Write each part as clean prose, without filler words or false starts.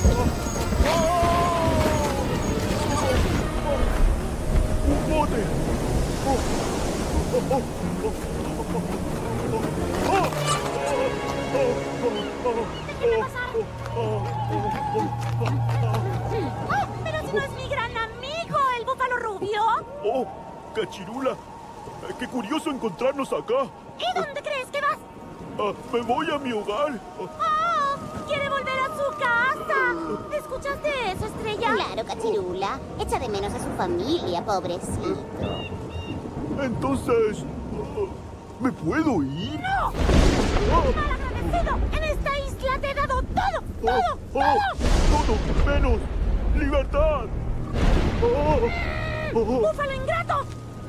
¡Un bote! ¡Déjeme pasar! ¡Oh, pero si no es mi gran amigo, el búfalo rubio! ¡Oh, Cachirula! ¡Qué curioso encontrarnos acá! ¿Y dónde crees que vas? Me voy a mi hogar. ¡Oh! ¡Quiere volver a su casa! ¿Escuchaste eso, Estrella? Claro, Cachirula. Echa de menos a su familia, pobrecito. Entonces, ¿me puedo ir? ¡No! ¡Malagradecido! ¡En esta isla te he dado todo! ¡Todo! ¡Todo menos libertad! ¡Búfalo ingrato!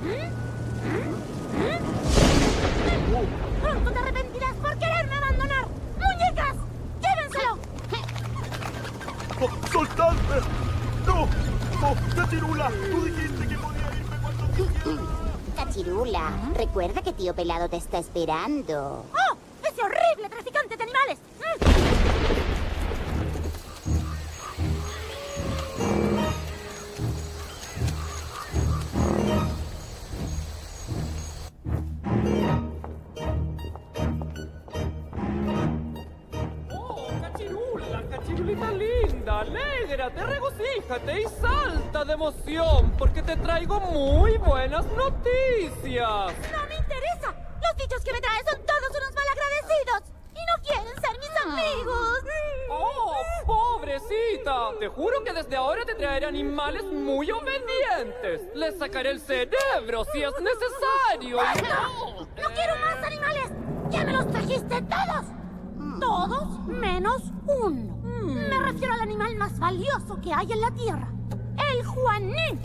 ¡Pronto te arrepentirás por quererme abandonar! ¡Muñecas! ¡Llévenselo! ¡Soltadme! ¡No! ¡Cachirula! ¡Tú dijiste que podía irme cuando quisiera! Cachirula, recuerda que tío Pelado te está esperando. ¡Oh! ¡Ese horrible traficante de animales! Cachirulita linda, alégrate, regocíjate y salta de emoción, porque te traigo muy buenas noticias. ¡No me interesa! Los dichos que me traes son todos unos malagradecidos y no quieren ser mis amigos. ¡Oh, pobrecita! Te juro que desde ahora te traeré animales muy obedientes. Les sacaré el cerebro si es necesario. ¡No! ¡No quiero más animales! ¡Ya me los trajiste todos! Todos menos uno. Me refiero al animal más valioso que hay en la Tierra. ¡El Juanín!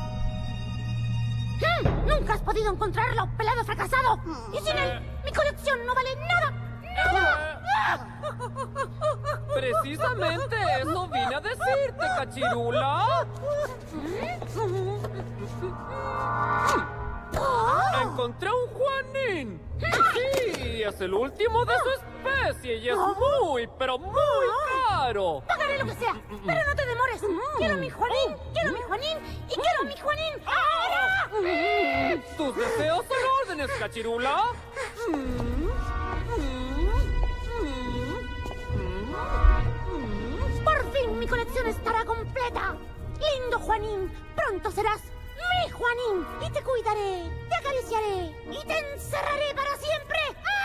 ¡Nunca has podido encontrarlo, pelado fracasado! Y sin él, mi colección no vale nada. ¡Nada! Precisamente eso vine a decirte, Cachirula. Encontré un Juanín. Sí, es el último de su especie y es muy, pero muy caro. Pagaré lo que sea, pero no te demores. Quiero mi Juanín, quiero mi Juanín y quiero mi Juanín ahora. ¿Tus deseos son órdenes, Cachirula? Por fin mi colección estará completa. Lindo Juanín, pronto serás mi Juanín y te cuidaré, te acariciaré y te encerraré para siempre.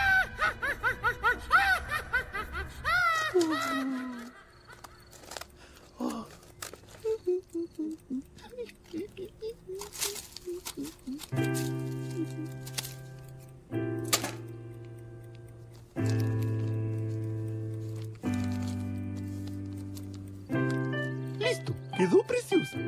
¡Listo! ¡Quedó preciosa!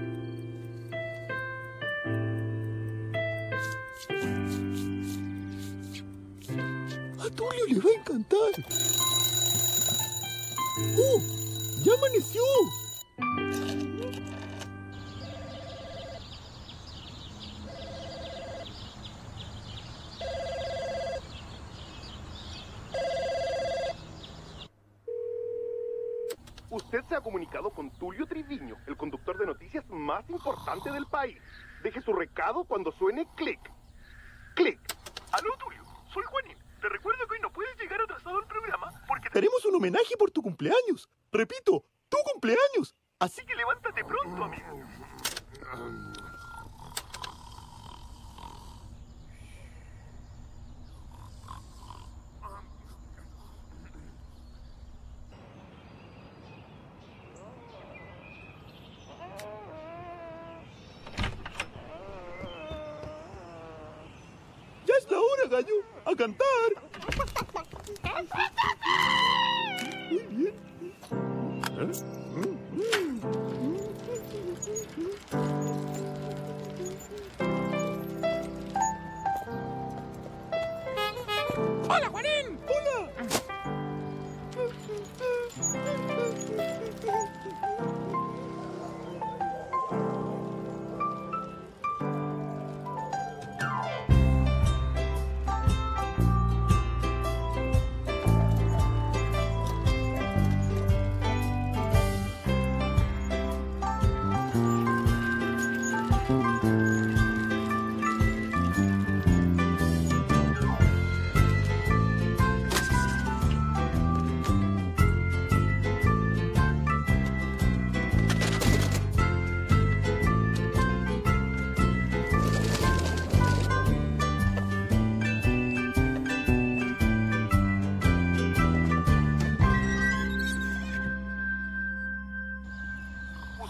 A Tulio le va a encantar. ¡Oh! ¡Ya amaneció! Usted se ha comunicado con Tulio Triviño, el conductor de noticias más importante del país. Deje su recado cuando suene clic. ¡Clic! ¡Aló, Tulio! Soy Juanín. Te recuerdo que hoy no puedes llegar atrasado al programa porque tenemos un homenaje por tu cumpleaños. Repito, tu cumpleaños. Así que levántate pronto, amigo. ¡Ya es la hora, gallo! ¡A cantar! Muy bien. ¡Hola, Juanín! ¡Hola!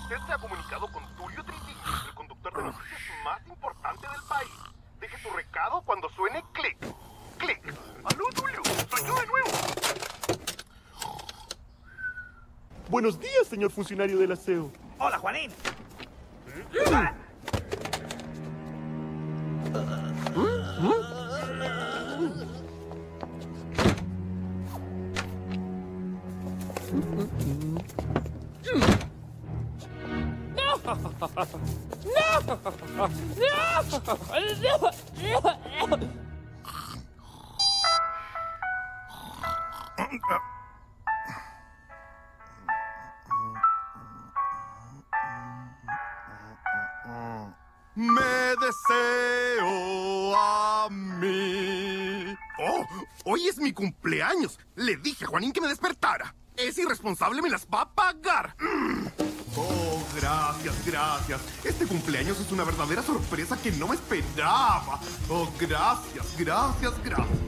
Usted se ha comunicado con Tulio Triviño, el conductor de noticias más importante del país. Deje su recado cuando suene clic. Clic. ¡Aló, Tulio! ¡Soy yo de nuevo! Buenos días, señor funcionario del aseo. Hola, Juanín. Me deseo a mí. ¡Oh! Hoy es mi cumpleaños. Le dije a Juanín que me despertara. Ese irresponsable me las va a pagar. Oh, gracias, gracias. Este cumpleaños es una verdadera sorpresa que no me esperaba. Oh, gracias, gracias, gracias.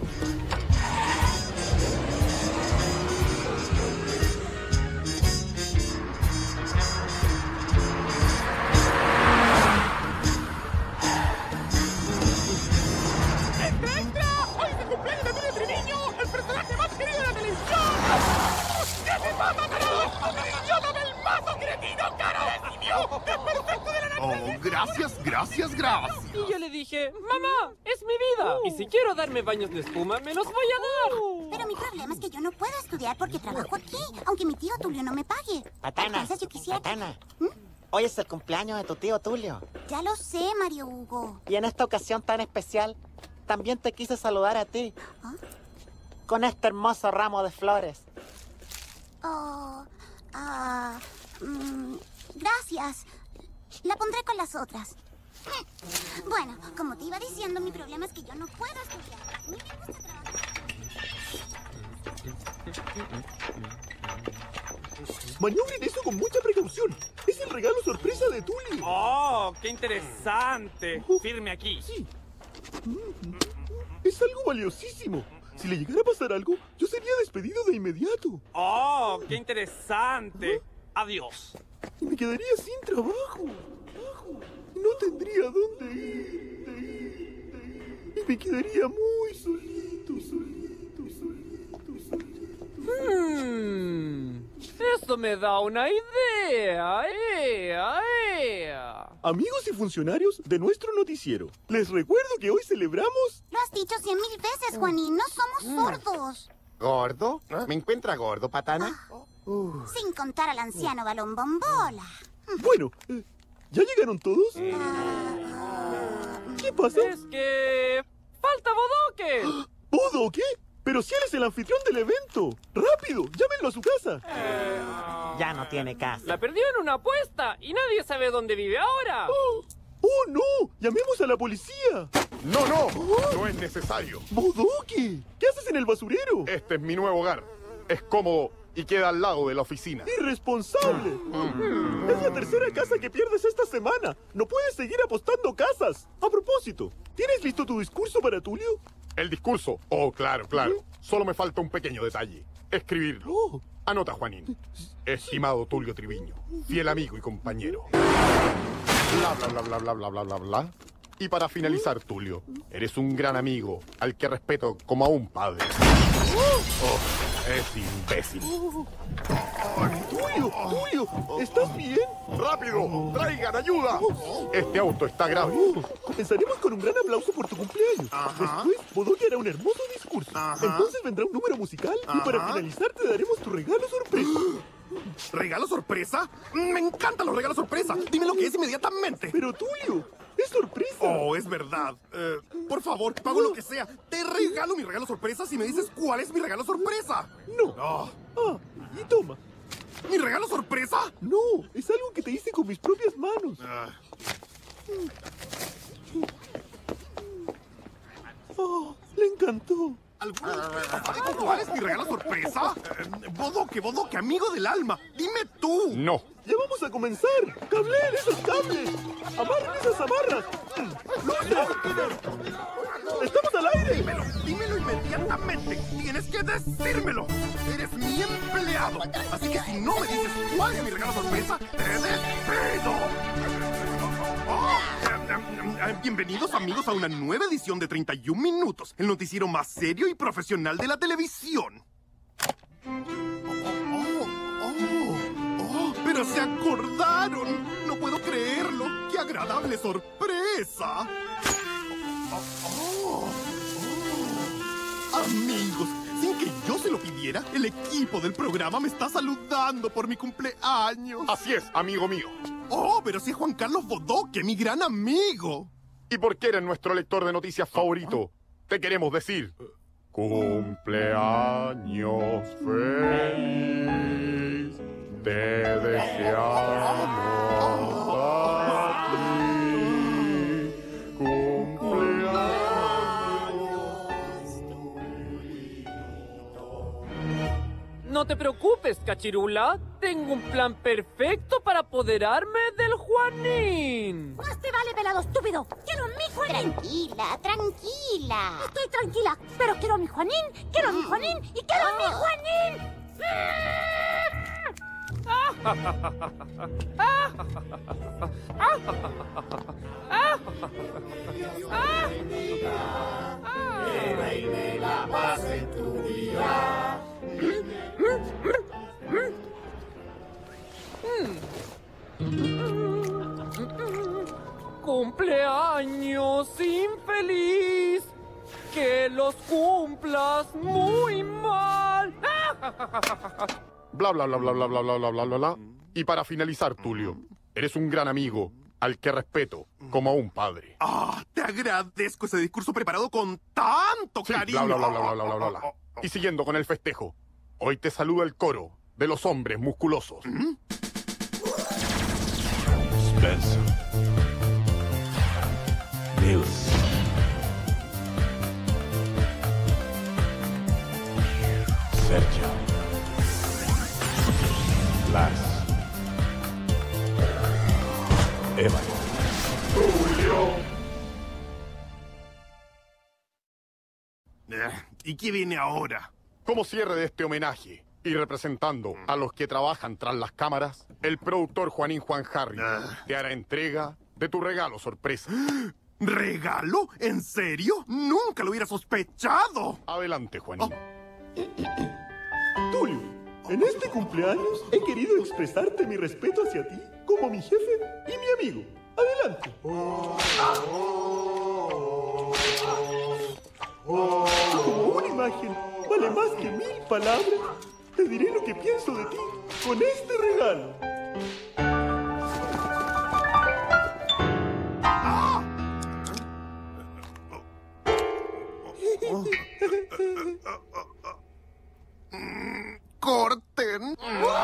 Oh, gracias, gracias, gracias. Y yo le dije, mamá, es mi vida. Y si quiero darme baños de espuma, me los voy a dar. Pero mi problema es que yo no puedo estudiar porque trabajo aquí, aunque mi tío Tulio no me pague. Patana, Entonces yo quisiera... Patana, hoy es el cumpleaños de tu tío Tulio. Ya lo sé, Mario Hugo. Y en esta ocasión tan especial, también te quise saludar a ti. ¿Ah? Con este hermoso ramo de flores. Oh, gracias. La pondré con las otras. Bueno, como te iba diciendo, mi problema es que yo no puedo estudiar. Ni me gusta trabajar. Maniobren eso con mucha precaución. Es el regalo sorpresa de Tulio. ¡Oh, qué interesante! Firme aquí. Sí. Es algo valiosísimo. Si le llegara a pasar algo, yo sería despedido de inmediato. ¡Oh, qué interesante! Adiós. Y me quedaría sin trabajo. No tendría dónde ir. Y me quedaría muy solito. Eso me da una idea. Amigos y funcionarios de nuestro noticiero, les recuerdo que hoy celebramos... Lo has dicho 100,000 veces, Juanín. No somos sordos. ¿Gordo? ¿Me encuentra gordo, Patana? Sin contar al anciano Balón Bombola. Bueno, ¿ya llegaron todos? ¿Qué pasa? Es que... ¡falta Bodoque! ¿Bodo o qué? Pero si él es el anfitrión del evento. ¡Rápido! ¡Llámenlo a su casa! Ya no tiene casa. La perdió en una apuesta y nadie sabe dónde vive ahora. ¡Oh, no! ¡Llamemos a la policía! No, no es necesario. ¡Bodoque! ¿Qué haces en el basurero? Este es mi nuevo hogar. Es cómodo y queda al lado de la oficina. ¡Irresponsable! Es la tercera casa que pierdes esta semana. No puedes seguir apostando casas. A propósito, ¿tienes listo tu discurso para Tulio? El discurso. Oh, claro. Solo me falta un pequeño detalle. Escribirlo. Oh. Anota, Juanín. Estimado Tulio Triviño, fiel amigo y compañero. Bla. Y para finalizar, Tulio, eres un gran amigo al que respeto como a un padre. Oh, es imbécil. Tulio, ¿estás bien? ¡Rápido! ¡Traigan ayuda! Este auto está grave. Comenzaremos con un gran aplauso por tu cumpleaños. Ajá. Después, Bodoque hará un hermoso discurso. Ajá. Entonces vendrá un número musical y para finalizar te daremos tu regalo sorpresa. ¿Regalo sorpresa? Me encantan los regalos sorpresa. Dime lo que es inmediatamente. Pero Tulio, es sorpresa. Oh, es verdad. Por favor, pago lo que sea. Te regalo mi regalo sorpresa si me dices cuál es mi regalo sorpresa. No. Oh, Y toma. ¿Mi regalo sorpresa? No, es algo que te hice con mis propias manos. Le encantó. ¿Cuál es mi regalo sorpresa? Bodoque, amigo del alma. Dime tú. No. Llamamos Vamos a comenzar. ¡Cableen esos cables! ¡Amarren esas amarras! ¡Luces! ¡Estamos al aire! Dímelo inmediatamente. Tienes que decírmelo. Eres mi empleado. Así que si no me dices cuál es mi regalo sorpresa, te despido. Bienvenidos amigos a una nueva edición de 31 Minutos, el noticiero más serio y profesional de la televisión. ¡Pero se acordaron! ¡No puedo creerlo! ¡Qué agradable sorpresa! Amigos, sin que yo se lo pidiera, el equipo del programa me está saludando por mi cumpleaños. Así es, amigo mío. ¡Oh, pero si es Juan Carlos Bodoque, mi gran amigo! Y porque eres nuestro lector de noticias favorito, te queremos decir... ¡Cumpleaños feliz! Te deseamos a ti. No te preocupes, Cachirula. Tengo un plan perfecto para apoderarme del Juanín. ¡Más te vale, pelado estúpido! ¡Quiero a mi Juanín! Tranquila, tranquila. Estoy tranquila, pero quiero a mi Juanín, quiero a mi Juanín y quiero a mi Juanín. Que reine la paz en tu día. ¡Cumpleaños infeliz! ¡Que los cumplas muy mal! Bla, bla, bla, bla, bla, bla, bla, bla, bla, bla, bla. Y para finalizar, Tulio, eres un gran amigo al que respeto como a un padre. ¡Ah! Te agradezco ese discurso preparado con tanto Sí, cariño. bla, bla, bla, bla, bla, bla, bla, bla. Y siguiendo con el festejo, hoy te saluda el coro de los hombres musculosos. Spencer. Nils. Sergio. Blas. Evan. ¿Y qué viene ahora? Como cierre de este homenaje y representando a los que trabajan tras las cámaras, el productor Juanín Juan Harry te hará entrega de tu regalo sorpresa. ¿Regalo? ¿En serio? Nunca lo hubiera sospechado. Adelante, Juanín. Tulio, en este cumpleaños he querido expresarte mi respeto hacia ti como mi jefe y mi amigo. Adelante. Como una imagen vale más que 1000 palabras, te diré lo que pienso de ti con este regalo. ¡Corten!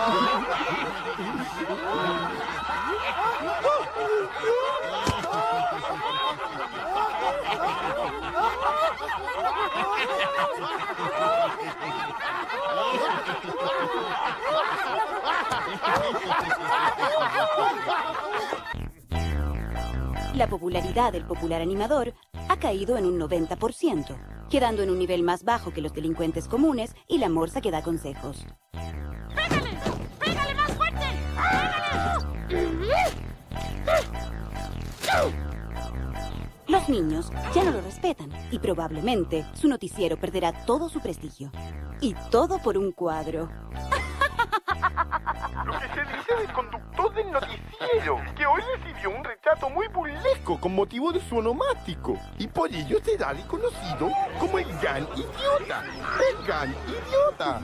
La popularidad del popular animador ha caído en un 90%, quedando en un nivel más bajo que los delincuentes comunes y la morsa que da consejos. ¡Pégale! ¡Pégale más fuerte! ¡Pégale! Los niños ya no lo respetan y probablemente su noticiero perderá todo su prestigio. Y todo por un cuadro. Lo que se dice del conductor del noticiero, que hoy recibió un retrato muy burlesco con motivo de su onomástico, y por ello será reconocido como el gran idiota. ¡El gran idiota!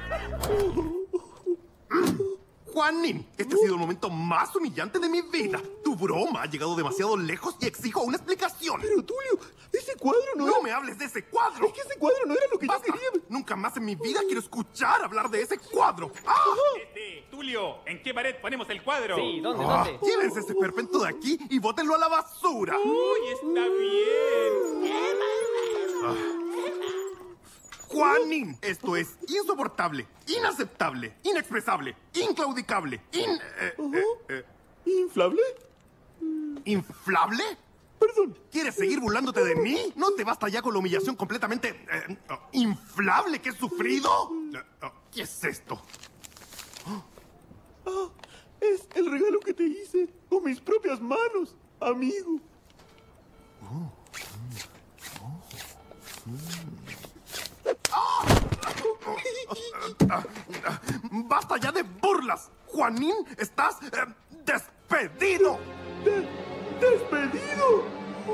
Juanín, este ha sido el momento más humillante de mi vida. Tu broma ha llegado demasiado lejos y exijo una explicación. Pero Tulio, ese cuadro no ¡No me hables de ese cuadro! Es que ese cuadro no era lo que ¡Basta! yo quería. Nunca más en mi vida quiero escuchar hablar de ese cuadro. ¡Ah! Tulio, ¿en qué pared ponemos el cuadro? Sí, ¿dónde? Llévense ese perpento de aquí y bótenlo a la basura. Uy, está bien. Juanín, esto es insoportable, inaceptable, inexpresable, inclaudicable, ¿Inflable? ¿Inflable? Perdón. ¿Quieres seguir burlándote de mí? ¿No te basta ya con la humillación completamente inflable que he sufrido? ¿Qué es esto? Es el regalo que te hice con mis propias manos, amigo. ¡Basta ya de burlas! Juanín, estás despedido. ¿Despedido?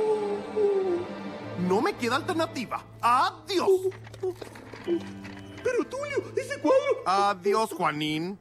No me queda alternativa. ¡Adiós! Pero Tulio, ese cuadro... Adiós, Juanín.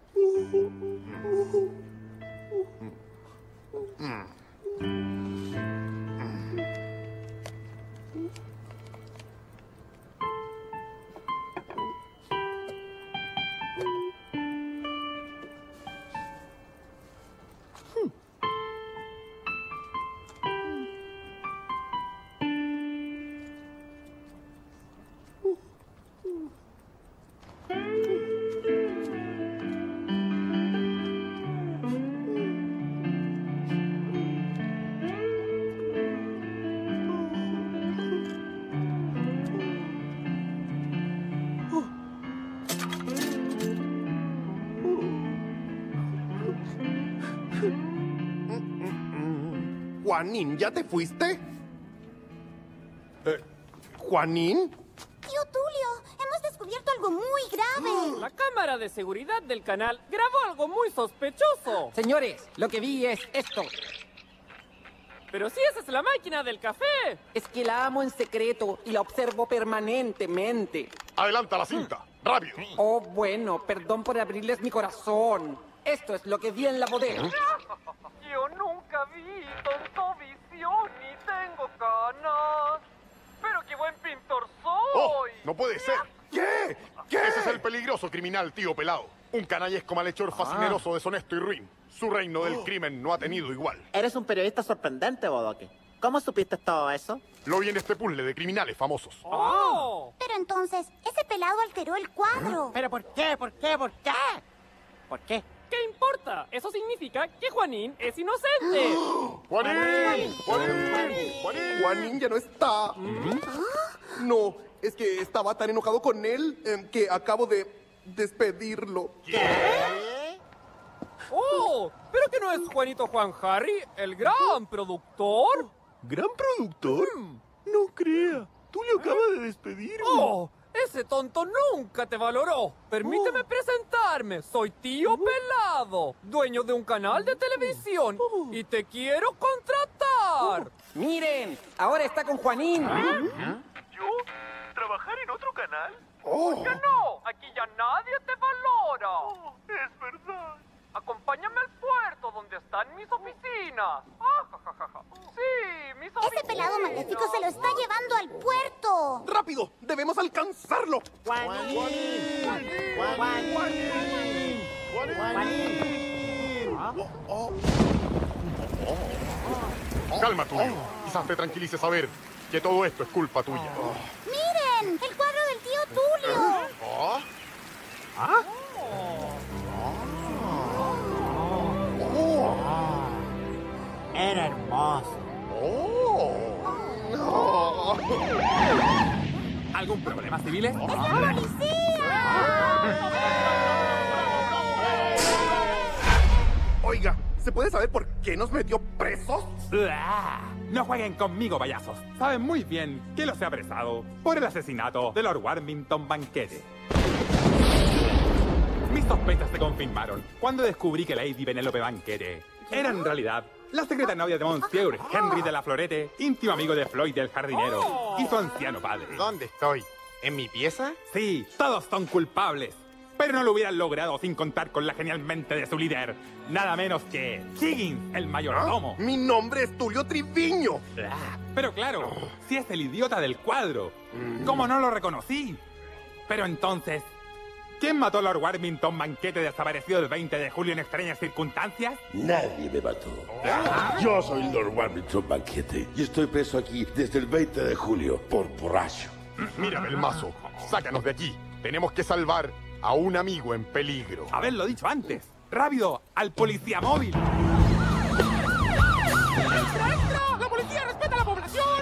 Juanín, ¿ya te fuiste? ¿Juanín? Tío Tulio, hemos descubierto algo muy grave. La cámara de seguridad del canal grabó algo muy sospechoso. Señores, lo que vi es esto. Pero si esa es la máquina del café. Es que la amo en secreto y la observo permanentemente. Adelanta la cinta, rápido. Oh, bueno, perdón por abrirles mi corazón. Esto es lo que vi en la bodega. Yo nunca vi tonto visión ni tengo canas. Pero qué buen pintor soy. ¡Oh! ¡No puede ser! ¿Qué? ¿Qué? Ese es el peligroso criminal, tío pelado. Un canallesco malhechor, fascineroso, deshonesto y ruin. Su reino del crimen no ha tenido igual. Eres un periodista sorprendente, Bodoque. ¿Cómo supiste todo eso? Lo vi en este puzzle de criminales famosos. ¡Oh! Pero entonces, ese pelado alteró el cuadro. ¿Pero por qué? ¿Por qué? ¿Por qué? ¿Por qué? ¿Qué importa? Eso significa que Juanín es inocente. ¡Juanín! ¡Juanín! ¡Juanín! Juanín ya no está. No, es que estaba tan enojado con él que acabo de despedirlo. ¿Qué? ¡Oh! ¿Pero que no es Juanito Juan Harry, el gran productor? ¿Gran productor? No crea. Tulio acaba de despedirme. ¡Oh! Ese tonto nunca te valoró. Permíteme presentarme. Soy Tío Pelado, dueño de un canal de televisión. Y te quiero contratar. Miren, ahora está con Juanín. ¿Yo? ¿Trabajar en otro canal? ¿Por qué no? Aquí ya nadie te valora. Es verdad. Acompáñame al puerto donde están mis oficinas. Sí, mis oficinas. Ese pelado maléfico se lo está llevando al puerto. ¡Rápido! ¡Debemos alcanzarlo! Calma, Tulio. Quizás te tranquilice saber que todo esto es culpa tuya. ¡Miren! ¡El cuadro del tío Tulio! Era hermoso. ¿Algún problema, civiles? ¡Es la policía! Oiga, ¿se puede saber por qué nos metió presos? No jueguen conmigo, payasos. Saben muy bien que los he apresado por el asesinato de Lord Warmington Banquete. Mis sospechas se confirmaron cuando descubrí que Lady Penélope Banquete era en realidad la secreta novia de Monsieur Henry de la Florete, íntimo amigo de Floyd del jardinero y su anciano padre. ¿Dónde estoy? ¿En mi pieza? Sí, todos son culpables. Pero no lo hubieran logrado sin contar con la genial mente de su líder, nada menos que Higgins, el mayordomo. Mi nombre es Tulio Triviño. Pero claro, si es el idiota del cuadro, ¿cómo no lo reconocí? Pero entonces, ¿quién mató a Lord Warmington Banquete desaparecido el 20 de julio en extrañas circunstancias? Nadie me mató. Yo soy Lord Warmington Banquete y estoy preso aquí desde el 20 de julio por borracho. Mira, Belmazo, sácanos de aquí. Tenemos que salvar a un amigo en peligro. Haberlo dicho antes. ¡Rápido! ¡Al policía móvil! ¡Extra, extra! ¡La policía respeta a la población!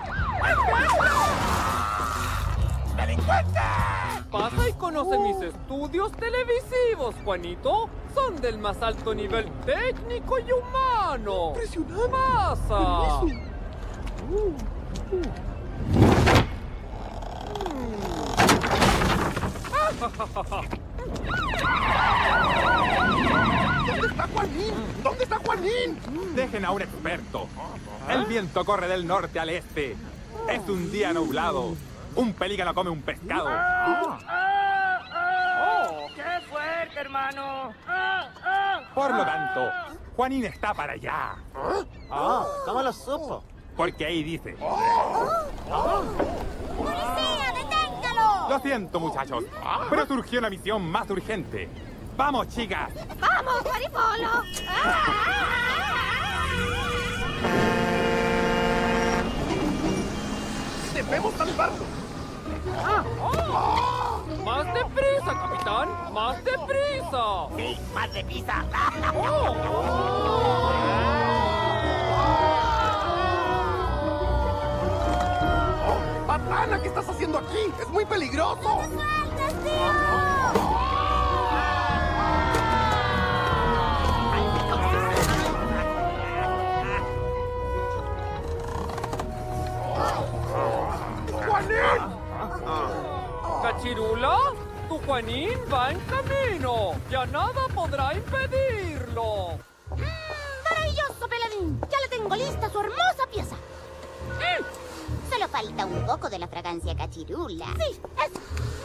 ¡Delincuente! Pasa y conoce mis estudios televisivos, Juanito. Son del más alto nivel técnico y humano. ¡Impresionante! ¡Pasa! ¿Dónde está Juanín? ¿Dónde está Juanín? Dejen a un experto. El viento corre del norte al este. Es un día nublado. Un pelícano come un pescado. ¡Oh! ¡Qué fuerte, hermano! Por lo tanto, Juanín está para allá. ¿Cómo lo supo? Porque ahí dice. ¡Policía, deténgalo! Lo siento, muchachos, pero surgió una misión más urgente. ¡Vamos, chicas! ¡Vamos, Maripolo! ¡Debemos salvarlo! ¡Más deprisa, capitán! ¡Más deprisa! ¡Sí, más deprisa! ¡Patana! ¿Qué estás haciendo aquí? ¡Es muy peligroso! ¡Juanín! ¿Cachirula? Tu Juanín va en camino. Ya nada podrá impedirlo. ¡Maravilloso, Peladín! Ya le tengo lista su hermosa pieza. Solo falta un poco de la fragancia cachirula. Sí, eso.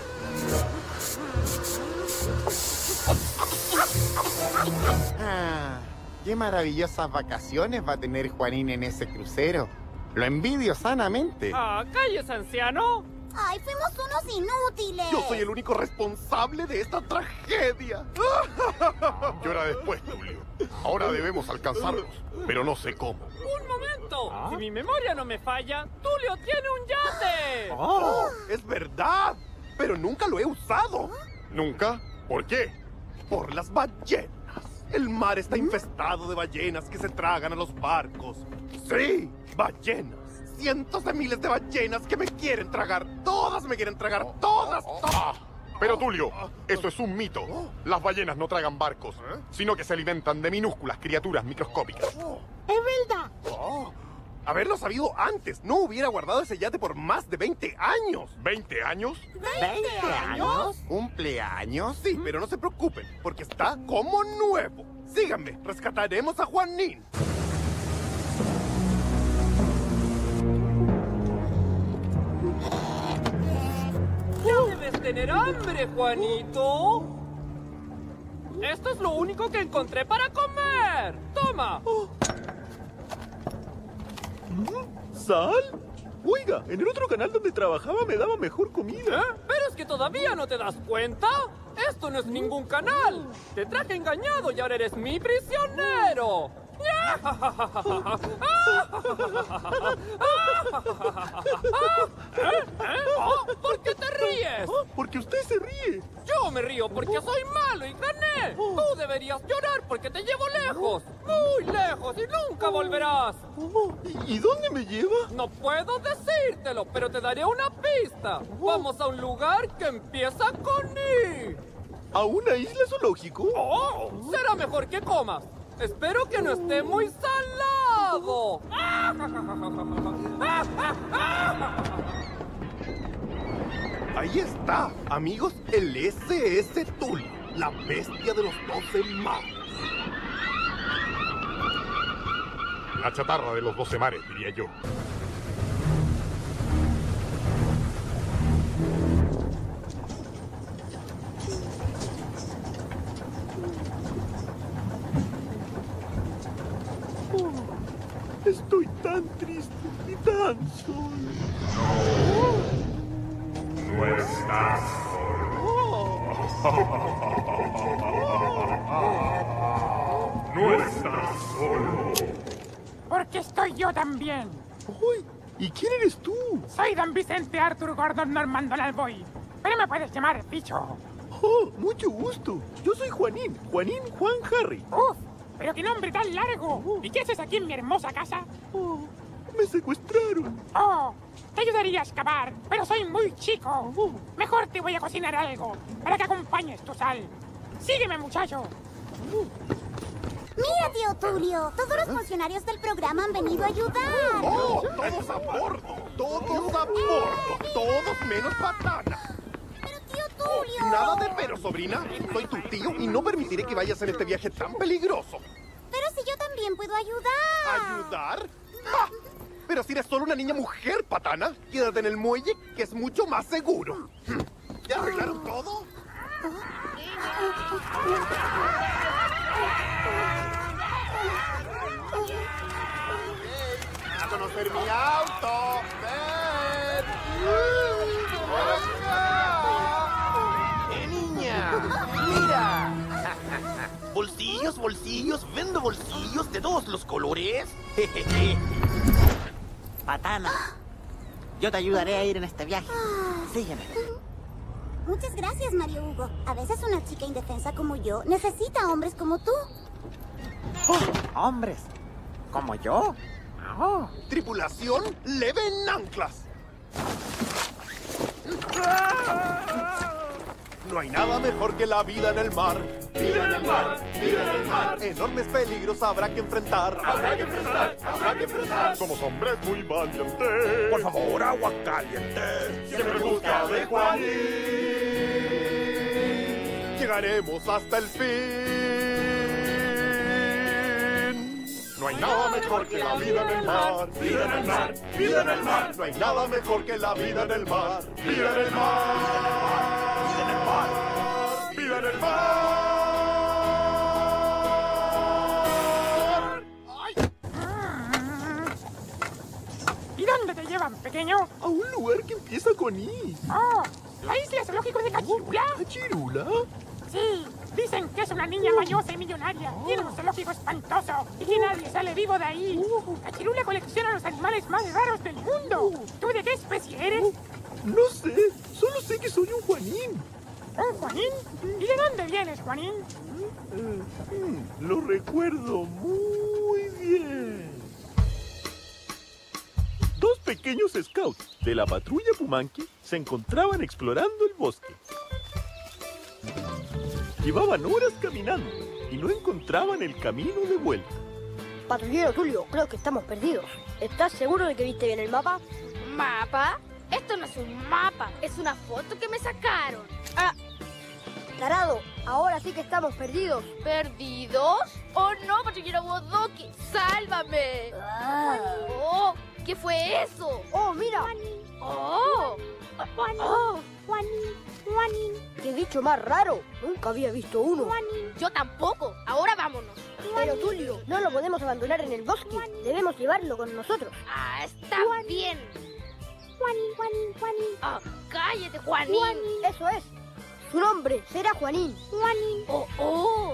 Qué maravillosas vacaciones va a tener Juanín en ese crucero. Lo envidio sanamente. ¡Cállese, anciano! ¡Ay, fuimos unos inútiles! Yo soy el único responsable de esta tragedia. Llora después, Tulio. Ahora debemos alcanzarlos, pero no sé cómo. ¡Un momento! Si mi memoria no me falla, Tulio tiene un yate. ¡Oh! ¡Es verdad! Pero nunca lo he usado. ¿Nunca? ¿Por qué? Por las ballenas. El mar está infestado de ballenas que se tragan a los barcos. ¡Sí! ¡Ballenas! Cientos de miles de ballenas que me quieren tragar. ¡Todas me quieren tragar! ¡Todas! ¡Todas! Pero Tulio, eso es un mito. Las ballenas no tragan barcos, sino que se alimentan de minúsculas criaturas microscópicas. ¡Es verdad! Haberlo sabido antes. No hubiera guardado ese yate por más de 20 años. ¿20 años? ¿20 años? ¿Cumpleaños? Sí, pero no se preocupen, porque está como nuevo. Síganme, rescataremos a Juanín. Ya debes tener hambre, Juanito. Esto es lo único que encontré para comer. ¡Toma! ¿Sal? Oiga, en el otro canal donde trabajaba me daba mejor comida. ¿Pero es que todavía no te das cuenta? Esto no es ningún canal. Te traje engañado y ahora eres mi prisionero. ¿Por qué te ríes? Porque usted se ríe. Yo me río porque soy malo y gané. Tú deberías llorar porque te llevo lejos. Muy lejos y nunca volverás. ¿Y dónde me lleva? No puedo decírtelo, pero te daré una pista. Vamos a un lugar que empieza con I. ¿A una isla zoológico? ¡Oh! Será mejor que comas. Espero que no esté muy salado. Ahí está, amigos, el SS Tulio, la bestia de los 12 mares. La chatarra de los 12 mares, diría yo. Estoy tan triste y tan solo. No estás solo. No estás solo. Porque estoy yo también. Uy, ¿Y quién eres tú? Soy don Vicente Arthur Gordon Normando Lalboy, pero me puedes llamar Picho. Oh, mucho gusto. Yo soy Juanín Juan Harry. ¡Uf! ¡Pero qué nombre tan largo! ¿Y qué haces aquí en mi hermosa casa? Oh, me secuestraron. ¡Oh! Te ayudaría a escapar, pero soy muy chico. Mejor te voy a cocinar algo para que acompañes tu sal. Sígueme, muchacho. Mira, tío Tulio, todos los funcionarios del programa han venido a ayudar. ¡Oh! ¡Todos a bordo! ¡Todos a bordo! ¡Todos menos Patana! Pero, tío Tulio... Nada de pero, sobrina. Soy tu tío y no permitiré que vayas en este viaje tan peligroso. Pero si yo también puedo ayudar. ¿Ayudar? ¡Ah! Pero si eres solo una niña mujer, Patana, quédate en el muelle, que es mucho más seguro. ¿Ya arreglaron todo? ¡A conocer mi auto! ¡Ven! Niña! ¡Mira! Bolsillos, bolsillos, vendo bolsillos de todos los colores. Patana, yo te ayudaré a ir en este viaje. Sígueme. Muchas gracias, Mario Hugo. A veces una chica indefensa como yo necesita hombres como tú. ¿Hombres? ¿Como yo? Oh. Tripulación, leven anclas. No hay nada mejor que la vida en el mar. Vida en el mar, vida en el mar. Enormes peligros habrá que enfrentar. Habrá que enfrentar, habrá que enfrentar. Somos hombres muy valientes. Por favor, agua caliente. Siempre en busca de Juanín. Llegaremos hasta el fin. No hay nada mejor que la vida en el mar. Vida en el mar, vida en el mar. No hay nada mejor que la vida en el mar. Vida en el mar. Vida en el mar. Vida en el mar. ¿Y dónde te llevan, pequeño? A un lugar que empieza con I. ¡Oh! ¿La isla zoológico de Cachirula? ¿Cachirula? Sí, dicen que es una niña mañosa y millonaria. Tiene un zoológico espantoso y que nadie sale vivo de ahí. Cachirula colecciona los animales más raros del mundo. ¿Tú de qué especie eres? No sé, solo sé que soy un Juanín. ¿Un Juanín? ¿Y de dónde vienes, Juanín? Lo recuerdo muy bien. Dos pequeños scouts de la patrulla Pumanqui se encontraban explorando el bosque. Llevaban horas caminando y no encontraban el camino de vuelta. Patrullero Tulio, creo que estamos perdidos. ¿Estás seguro de que viste bien el mapa? ¿Mapa? Esto no es un mapa, es una foto que me sacaron. ¡Ah! Tarado, ahora sí que estamos perdidos. ¿Perdidos? ¡Oh no, patrullero Bodoki! ¡Sálvame! ¡Oh! ¿Qué fue eso? ¡Oh, mira! ¡Oh! Juanín. ¡Qué bicho más raro! Nunca había visto uno. Yo tampoco. Ahora vámonos. Pero Tulio, no lo podemos abandonar en el bosque. Debemos llevarlo con nosotros. Ah, está bien. Juanín. Ah, cállate, Juanín. Eso es. Su nombre será Juanín. Oh, oh.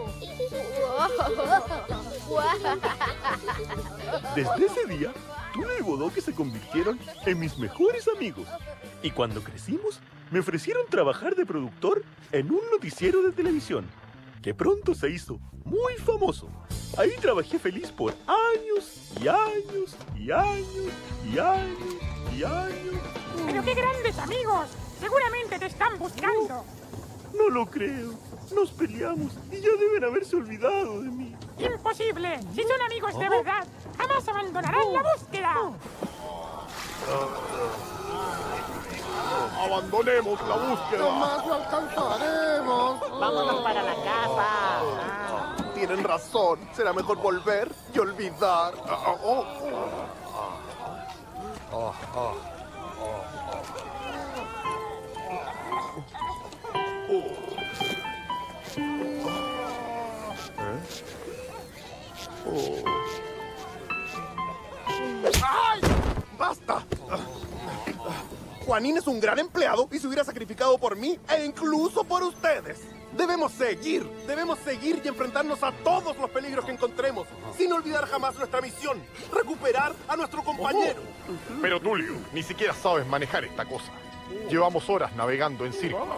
Desde ese día, Tulio y Bodoque se convirtieron en mis mejores amigos. Y cuando crecimos, me ofrecieron trabajar de productor en un noticiero de televisión, que pronto se hizo muy famoso. Ahí trabajé feliz por años y años y años y años y años. ¡Pero qué grandes amigos! Seguramente te están buscando. No lo creo. Nos peleamos y ya deben haberse olvidado de mí. ¡Imposible! Si son amigos de verdad, jamás abandonarán la búsqueda. Abandonemos la búsqueda. Jamás lo alcanzaremos. Vámonos para la casa. Tienen razón. Será mejor volver y olvidar. ¡Ay! ¡Basta! Juanín es un gran empleado y se hubiera sacrificado por mí e incluso por ustedes. Debemos seguir y enfrentarnos a todos los peligros que encontremos. Si no olvidar jamás nuestra misión. Recuperar a nuestro compañero. Pero Tulio, ni siquiera sabes manejar esta cosa. Llevamos horas navegando en círculo.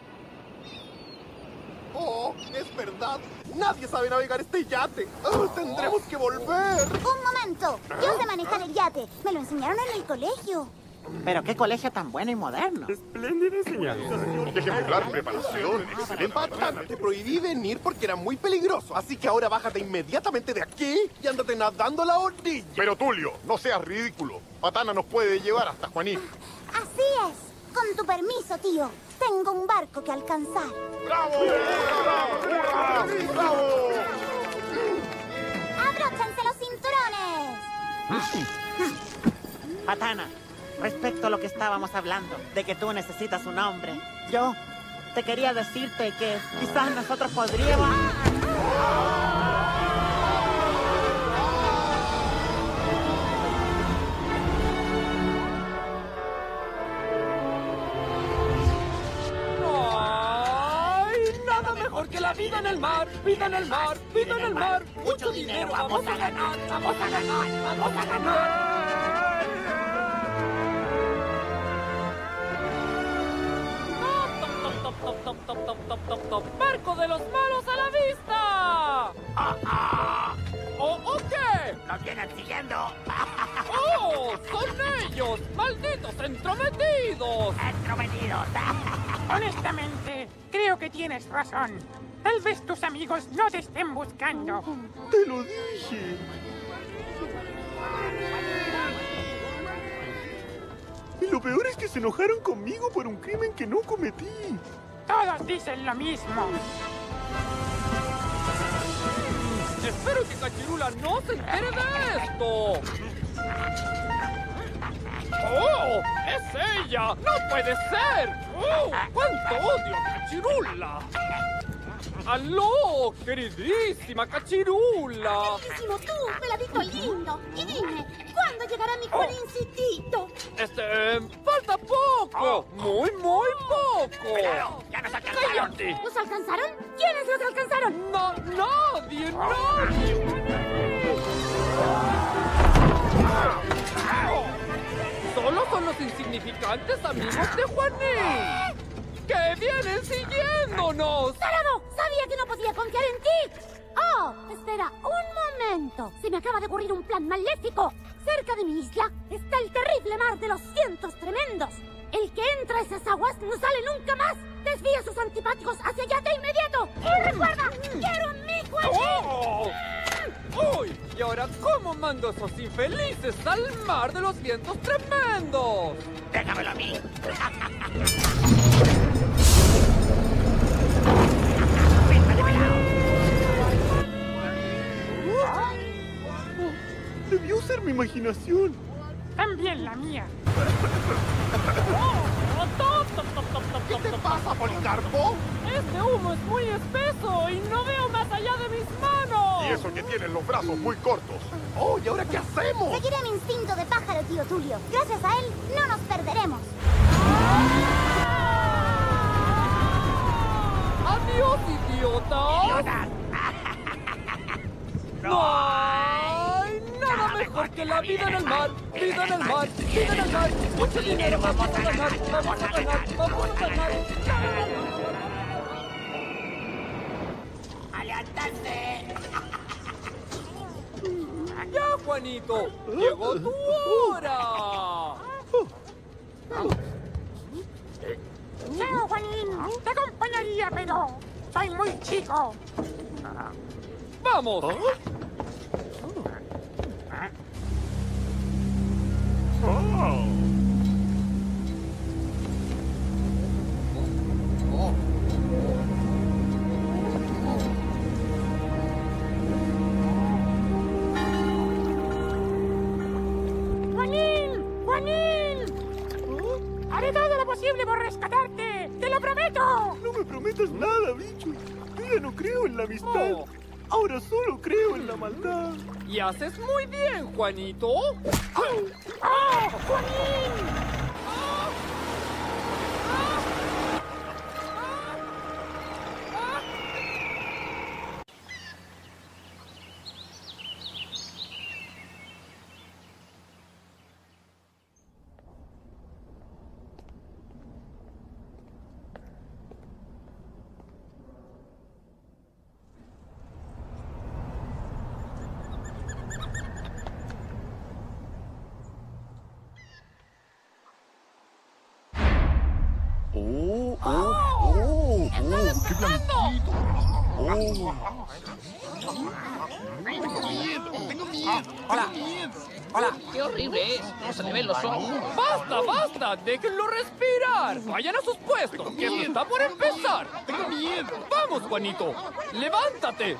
Oh, es verdad. Nadie sabe navegar este yate. Oh, tendremos que volver. Un momento. Yo sé manejar el yate. Me lo enseñaron en el colegio. Pero qué colegio tan bueno y moderno. Espléndida enseñanza. Qué ejemplar preparación. Excelente. Patana, te prohibí venir porque era muy peligroso. Así que ahora bájate inmediatamente de aquí y ándate nadando a la orilla. Pero Tulio, no seas ridículo. Patana nos puede llevar hasta Juanín. Así es. Con tu permiso, tío. Tengo un barco que alcanzar. ¡Bravo! ¡Hurra! ¡Bravo! ¡Abróchense los cinturones! Patana, respecto a lo que estábamos hablando, de que tú necesitas un hombre, yo te quería decirte que quizás nosotros podríamos... Porque la vida en el mar, vida en el mar, vida en el mar. Mucho dinero vamos a ganar, vamos a ganar, vamos a ganar. ¡Barco de los malos a la vista! ¿O qué? ¡Nos vienen siguiendo! ¡Oh! ¡Son ellos! ¡Malditos entrometidos! ¡Entrometidos! Honestamente, creo que tienes razón. Tal vez tus amigos no te estén buscando. Te lo dije. Y lo peor es que se enojaron conmigo por un crimen que no cometí. Todos dicen lo mismo. Espero que Cachirula no se entere de esto. ¡Oh! ¡Es ella! ¡No puede ser! ¡Oh! ¡Cuánto odio a Cachirula! ¡Aló, queridísima Cachirula! Queridísimo tú, peladito lindo. Y dime, ¿cuándo llegará mi Juanincitito? ¡Falta poco! ¡Muy, muy poco! ¡Ya nos alcanzaron! ¡Cállate! ¿Los alcanzaron? ¿Quiénes los alcanzaron? ¡Nadie! Solo son los insignificantes amigos de Juanín, que vienen siguiéndonos. ¡Tarado! ¡Sabía que no podía confiar en ti! ¡Oh! Espera un momento. Se me acaba de ocurrir un plan maléfico. Cerca de mi isla está el terrible mar de los vientos tremendos. El que entra a esas aguas no sale nunca más. Desvía sus antipáticos hacia allá de inmediato. ¡Y recuerda! ¡Quiero mi Juanín! ¡Uy! ¿Y ahora cómo mando a esos infelices al mar de los vientos tremendos? ¡Déjamelo a mí! Debió ser mi imaginación. También la mía. ¿Qué te pasa, Policarpo? Este humo es muy espeso y no veo más allá de mis manos. Y eso que tienen los brazos muy cortos. Oh, ¿y ahora qué hacemos? Seguiré mi instinto de pájaro, tío Tulio. Gracias a él, no nos perderemos. ¡Adiós, idiota! ¡Idiota! ¡No hay nada mejor que la vida en el mar! ¡Vida en el mar! ¡Vida en el mar! ¡Mucho dinero vamos a ganar! ¡Vamos a ganar! ¡Vamos a ganar! ¡Aléjate! ¡Ya, Juanito! ¡Llegó tu hora! Chao, Juanín. Te acompañaría, pero soy muy chico. ¡Vamos! ¡Juanín! ¡Juanín! Haré todo lo posible por rescatarte. ¡Te lo prometo! No me prometas nada, bicho. Yo ya no creo en la amistad. Ahora solo creo en la maldad. Y haces muy bien, Juanito. ¡Oh, Juanín! Tengo miedo. Hola. Hola. ¡Qué horrible es! ¡No se le ven los ojos! ¡Basta, basta! ¡Déjenlo respirar! ¡Vayan a sus puestos! ¡Que esto está por empezar! ¡Tengo miedo! ¡Vamos, Juanito! ¡Levántate!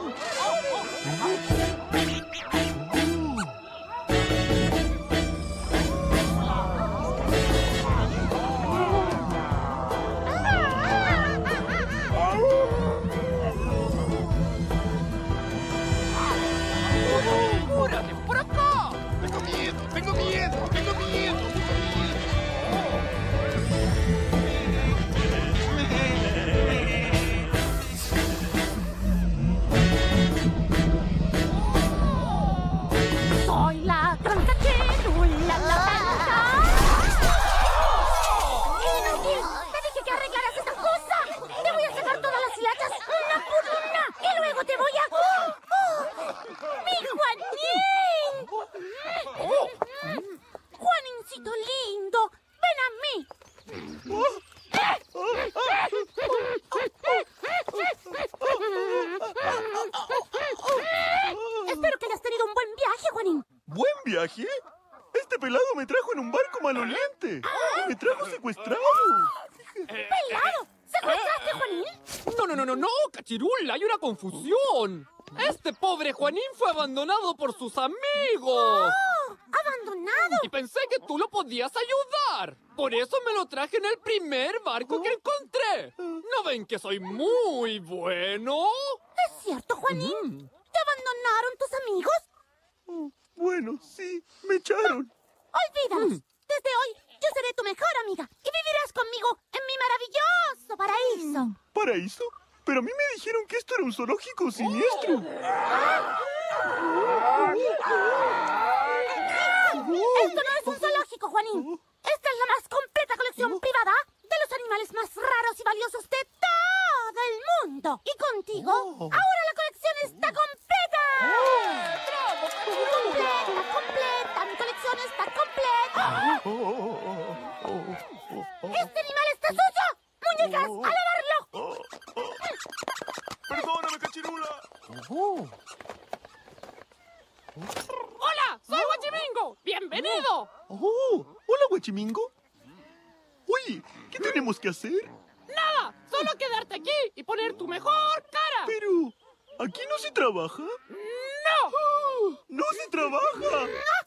¡Cúrate por acá! ¡Tengo miedo! ¡Tengo miedo! ¡Tengo miedo! Soy la gran Cachirula, la venta. ¡Inútil! ¡Te dije que arreglaras esta cosa! ¡Te voy a sacar todas las hilachas una por una! ¡Y luego te voy a... ¡Mi Juanín! ¡Juanincito lindo! ¡Ven a mí! Espero que hayas tenido un buen viaje, Juanín. ¿Buen viaje? Este pelado me trajo en un barco maloliente. Me trajo secuestrado. ¡Pelado! ¿Secuestraste a Juanín? No, Cachirula, hay una confusión. Este pobre Juanín fue abandonado por sus amigos. ¡Oh! ¡Abandonado! Y pensé que tú lo podías ayudar. Por eso me lo traje en el primer barco que encontré. ¿No ven que soy muy bueno? ¿Es cierto, Juanín? ¿Te abandonaron tus amigos? Bueno, sí, me echaron. ¡Olvídalos! Desde hoy, yo seré tu mejor amiga y vivirás conmigo en mi maravilloso paraíso. ¿Paraíso? Pero a mí me dijeron que esto era un zoológico siniestro. Esto no es un zoológico, Juanín. Esta es la más completa colección privada de los animales más raros y valiosos de todo el mundo. Y contigo, ahora la colección está completa. ¡Completa! ¡Mi colección está completa! ¡Este animal está sucio! ¡Muñecas, a lavarlo! ¡Perdóname, Cachirula! ¡Hola! ¡Soy Guachimingo! ¡Bienvenido! Hola, Guachimingo. Oye, ¿qué tenemos que hacer? ¡Nada! Solo quedarte aquí y poner tu mejor cara. Pero, ¿aquí no se trabaja? ¡No! ¡No se trabaja!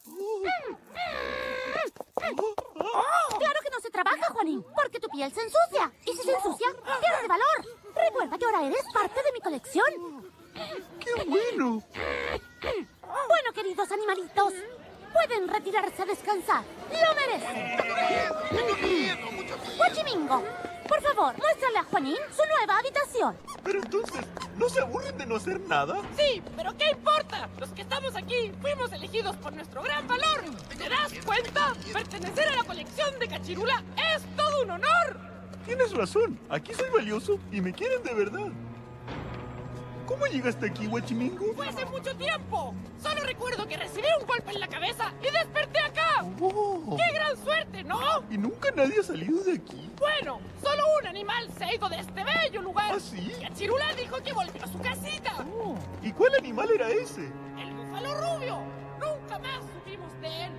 Claro que no se trabaja, Juanín, porque tu piel se ensucia. Y si se ensucia, pierde valor. Recuerda que ahora eres parte de mi colección. ¡Qué bueno! Bueno, queridos animalitos, pueden retirarse a descansar. ¡Lo merecen! Guachimingo, por favor, muéstrale a Juanín su nueva habitación. Pero entonces, ¿no se aburren de no hacer nada? Sí, pero ¿qué importa? Los que estamos aquí fuimos elegidos por nuestro gran valor. ¿Te das cuenta? Pertenecer a la colección de Cachirula es todo un honor. Tienes razón, aquí soy valioso y me quieren de verdad. ¿Cómo llegaste aquí, Guachimingo? Fue hace mucho tiempo. Solo recuerdo que recibí un golpe en la cabeza y desperté acá. ¡Qué gran suerte, ¿no? Y nunca nadie ha salido de aquí. Bueno, solo un animal se ha ido de este bello lugar. ¿Ah, sí? Cachirula dijo que volvió a su casita. ¿Y cuál animal era ese? El búfalo rubio. Nunca más supimos de él.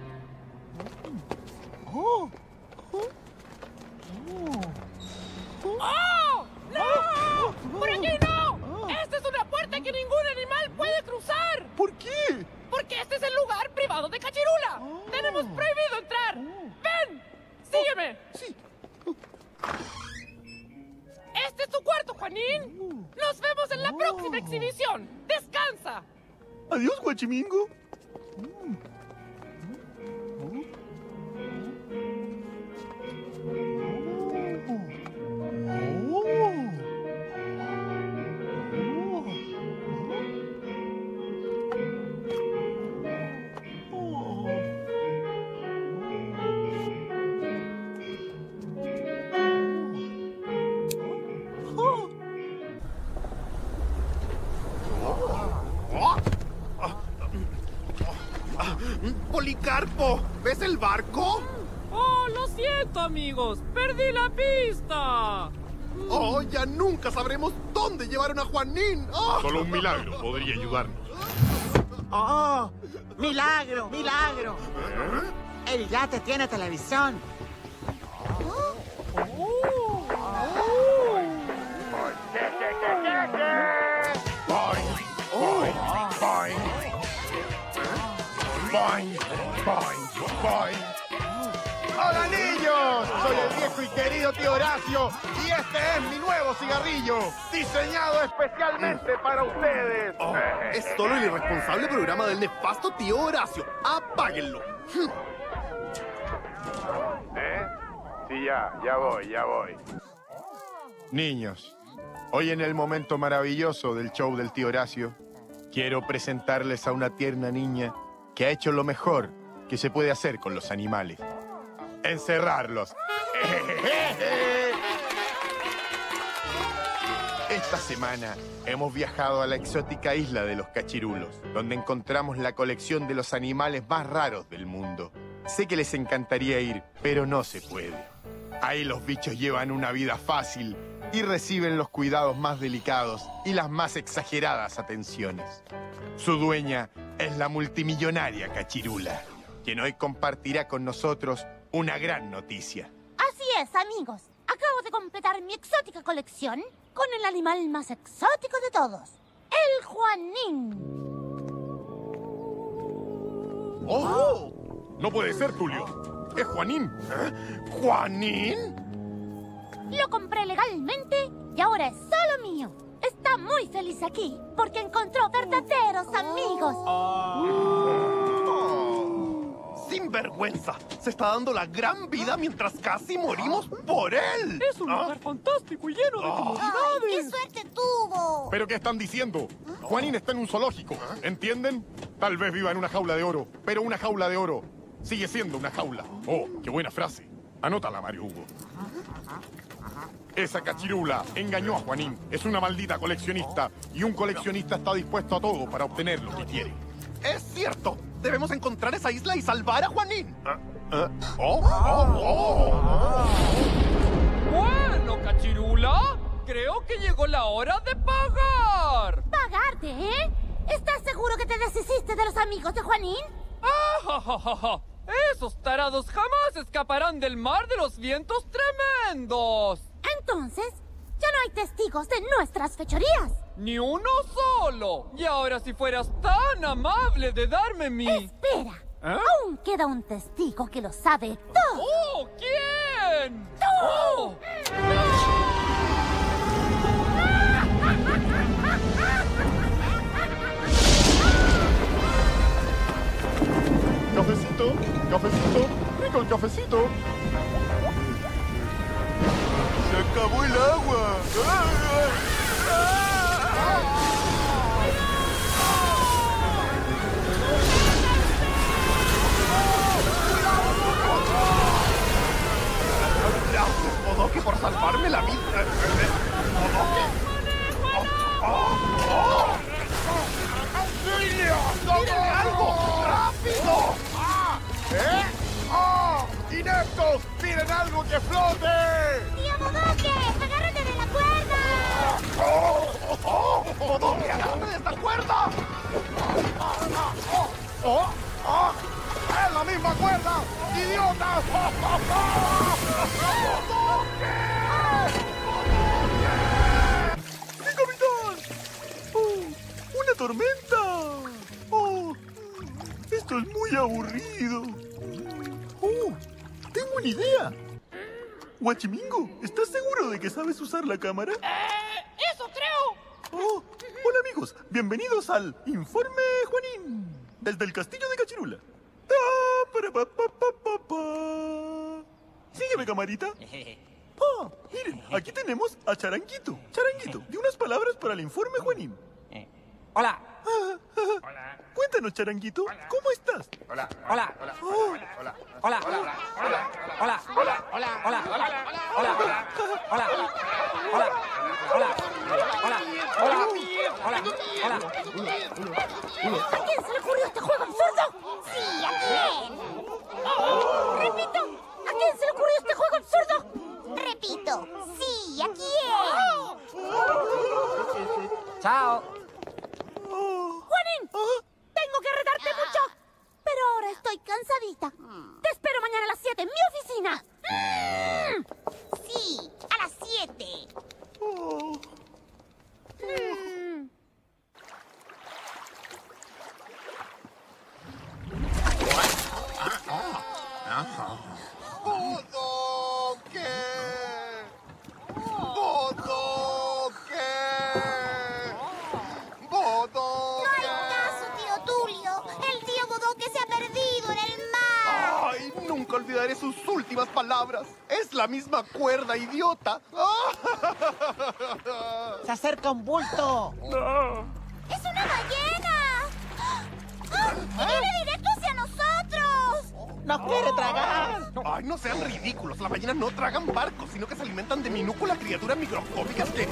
¡Oh! ¡Oh! ¡No! ¡Por aquí no! ¡Esta es una puerta que ningún animal puede cruzar! ¿Por qué? Porque este es el lugar privado de Cachirula. ¡Tenemos prohibido entrar! ¡Ven! ¡Sígueme! Sí. ¡Este es tu cuarto, Juanín! ¡Nos vemos en la próxima exhibición! ¡Descansa! Adiós, Guachimingo. ¡Policarpo! ¿Ves el barco? ¡Oh, lo siento, amigos! ¡Perdí la pista! ¡Oh, ya nunca sabremos dónde llevaron a Juanín! ¡Oh! Solo un milagro podría ayudarnos. ¡Oh! ¡Milagro! ¡Milagro! El yate tiene televisión. ¡Hola, niños! Soy el viejo y querido tío Horacio y este es mi nuevo cigarrillo, diseñado especialmente para ustedes. Es solo el irresponsable programa del nefasto tío Horacio. ¡Apáguenlo! Sí, ya voy. Niños, hoy en el momento maravilloso del show del tío Horacio, quiero presentarles a una tierna niña que ha hecho lo mejor que se puede hacer con los animales. Encerrarlos. Esta semana hemos viajado a la exótica isla de los cachirulos, donde encontramos la colección de los animales más raros del mundo. Sé que les encantaría ir, pero no se puede. Ahí los bichos llevan una vida fácil y reciben los cuidados más delicados y las más exageradas atenciones. Su dueña es la multimillonaria Cachirula, quien hoy compartirá con nosotros una gran noticia. Así es, amigos. Acabo de completar mi exótica colección con el animal más exótico de todos, el Juanín. ¡Oh! No puede ser, Tulio. Es Juanín. ¿Juanín? Lo compré legalmente y ahora es solo mío. Está muy feliz aquí porque encontró verdaderos amigos. ¡Sinvergüenza! Se está dando la gran vida mientras casi morimos por él. Es un lugar fantástico y lleno de comodidades. ¡Ay, qué suerte tuvo! ¿Pero qué están diciendo? Juanín está en un zoológico, ¿entienden? Tal vez viva en una jaula de oro, pero una jaula de oro sigue siendo una jaula. Oh, qué buena frase. Anótala, Mario Hugo. Esa Cachirula engañó a Juanín. Es una maldita coleccionista y un coleccionista está dispuesto a todo para obtener lo que quiere. ¡Es cierto! Debemos encontrar esa isla y salvar a Juanín. Bueno, Cachirula, creo que llegó la hora de pagar. ¿Pagarte, eh? ¿Estás seguro que te deshiciste de los amigos de Juanín? ¡Ah, esos tarados jamás escaparán del mar de los vientos tremendos! Entonces, ya no hay testigos de nuestras fechorías. ¡Ni uno solo! Y ahora si fueras tan amable de darme mi... ¡Espera! Aún queda un testigo que lo sabe todo. ¡Oh! ¿Quién? ¡Tú! ¡Oh! Cafecito, cafecito, rico el cafecito. ¡Se acabó el agua! Gracias, Bodoque, por salvarme la vida. ¿Bodoque? ¡Auxilio! ¡Díganle algo! ¡Rápido! ¡Ineptos! ¡Miren algo que flote! ¡Tío Bodoque! ¡Agárrate de la cuerda! ¡Bodoque, agárrate de esta cuerda! ¡Es la misma cuerda! ¡Idiotas! ¡Sí, capitán! ¡Una tormenta! ¡Oh! Esto es muy aburrido. ¡Tengo una idea! Guachimingo, ¿estás seguro de que sabes usar la cámara? ¡Eso creo! ¡Oh! Hola, amigos. Bienvenidos al Informe Juanín, desde el castillo de Cachirula. Sígueme, camarita. Miren, aquí tenemos a Charanguito. Charanguito, di unas palabras para el Informe Juanín. Hola. Hola. Cuéntanos, Charanguito, ¿cómo estás? Hola. Hola. Hola. Hola. Hola. Hola. Hola. Hola. Hola. Hola. Hola. Hola. Hola. Hola. ¿A quién se le ocurrió este juego absurdo? Sí, ¿a quién? Repito, ¿a quién se le ocurrió este juego absurdo? Repito, sí, ¿a quién? olvidaré sus últimas palabras. Es la misma cuerda, idiota. ¡Se acerca un bulto! ¡Es una ballena! ¡Viene directo hacia nosotros! ¡Nos quiere tragar! Ay, no sean ridículos. Las ballenas no tragan barcos, sino que se alimentan de minúsculas criaturas microscópicas que...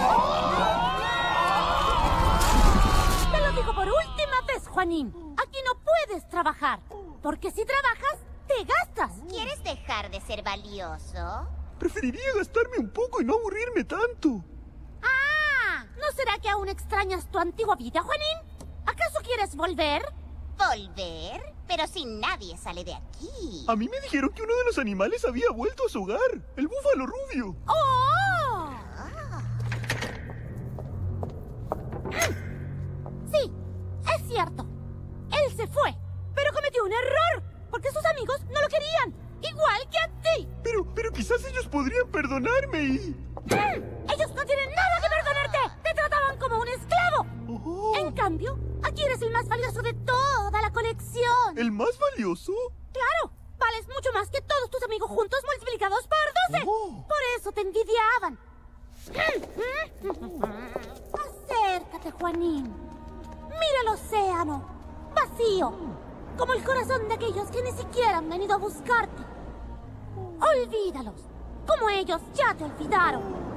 Te lo digo por última vez, Juanín. Aquí no puedes trabajar. Porque si trabajas, te gastas. ¿Quieres dejar de ser valioso? Preferiría gastarme un poco y no aburrirme tanto. ¡Ah! ¿No será que aún extrañas tu antigua vida, Juanín? ¿Acaso quieres volver? ¿Volver? Pero si nadie sale de aquí. A mí me dijeron que uno de los animales había vuelto a su hogar. El búfalo rubio. ¡Oh! Sí, es cierto. Él se fue, pero cometió un error, porque sus amigos no lo querían, igual que a ti. Pero quizás ellos podrían perdonarme y... Ellos no tienen nada que perdonarte. Te trataban como un esclavo. En cambio, aquí eres el más valioso de toda la colección. ¿El más valioso? Claro, vales mucho más que todos tus amigos juntos multiplicados por 12. Por eso te envidiaban. Acércate, Juanín. Mira el océano, vacío, como el corazón de aquellos que ni siquiera han venido a buscarte. Olvídalos, como ellos ya te olvidaron.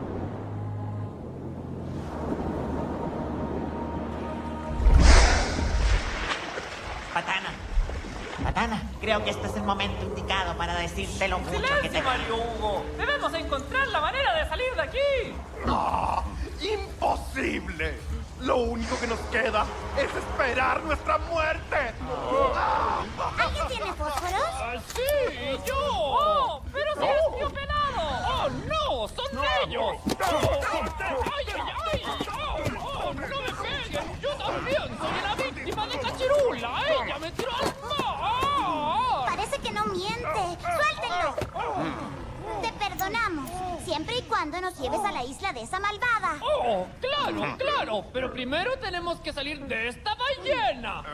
Patana, creo que este es el momento indicado para decirte lo mucho que te... Mario Hugo! ¡Debemos encontrar la manera de salir de aquí! ¡No! ¡Imposible! Lo único que nos queda es esperar nuestra muerte. ¿Alguien tiene fósforos? ¡Sí! ¡Yo! ¡Oh! ¡Pero si eres tío pelado! ¡Oh, no! ¡Son ellos! ¡Ay, ay, ay! ¡No me peguen! ¡Yo también soy la víctima de Cachirula! ¡Ella me tiró al mar! Parece que no miente. ¡Suéltenlo! Te perdonamos, siempre y cuando nos lleves a la isla de esa malvada. ¡Oh, claro, claro! Pero primero tenemos que salir de esta ballena.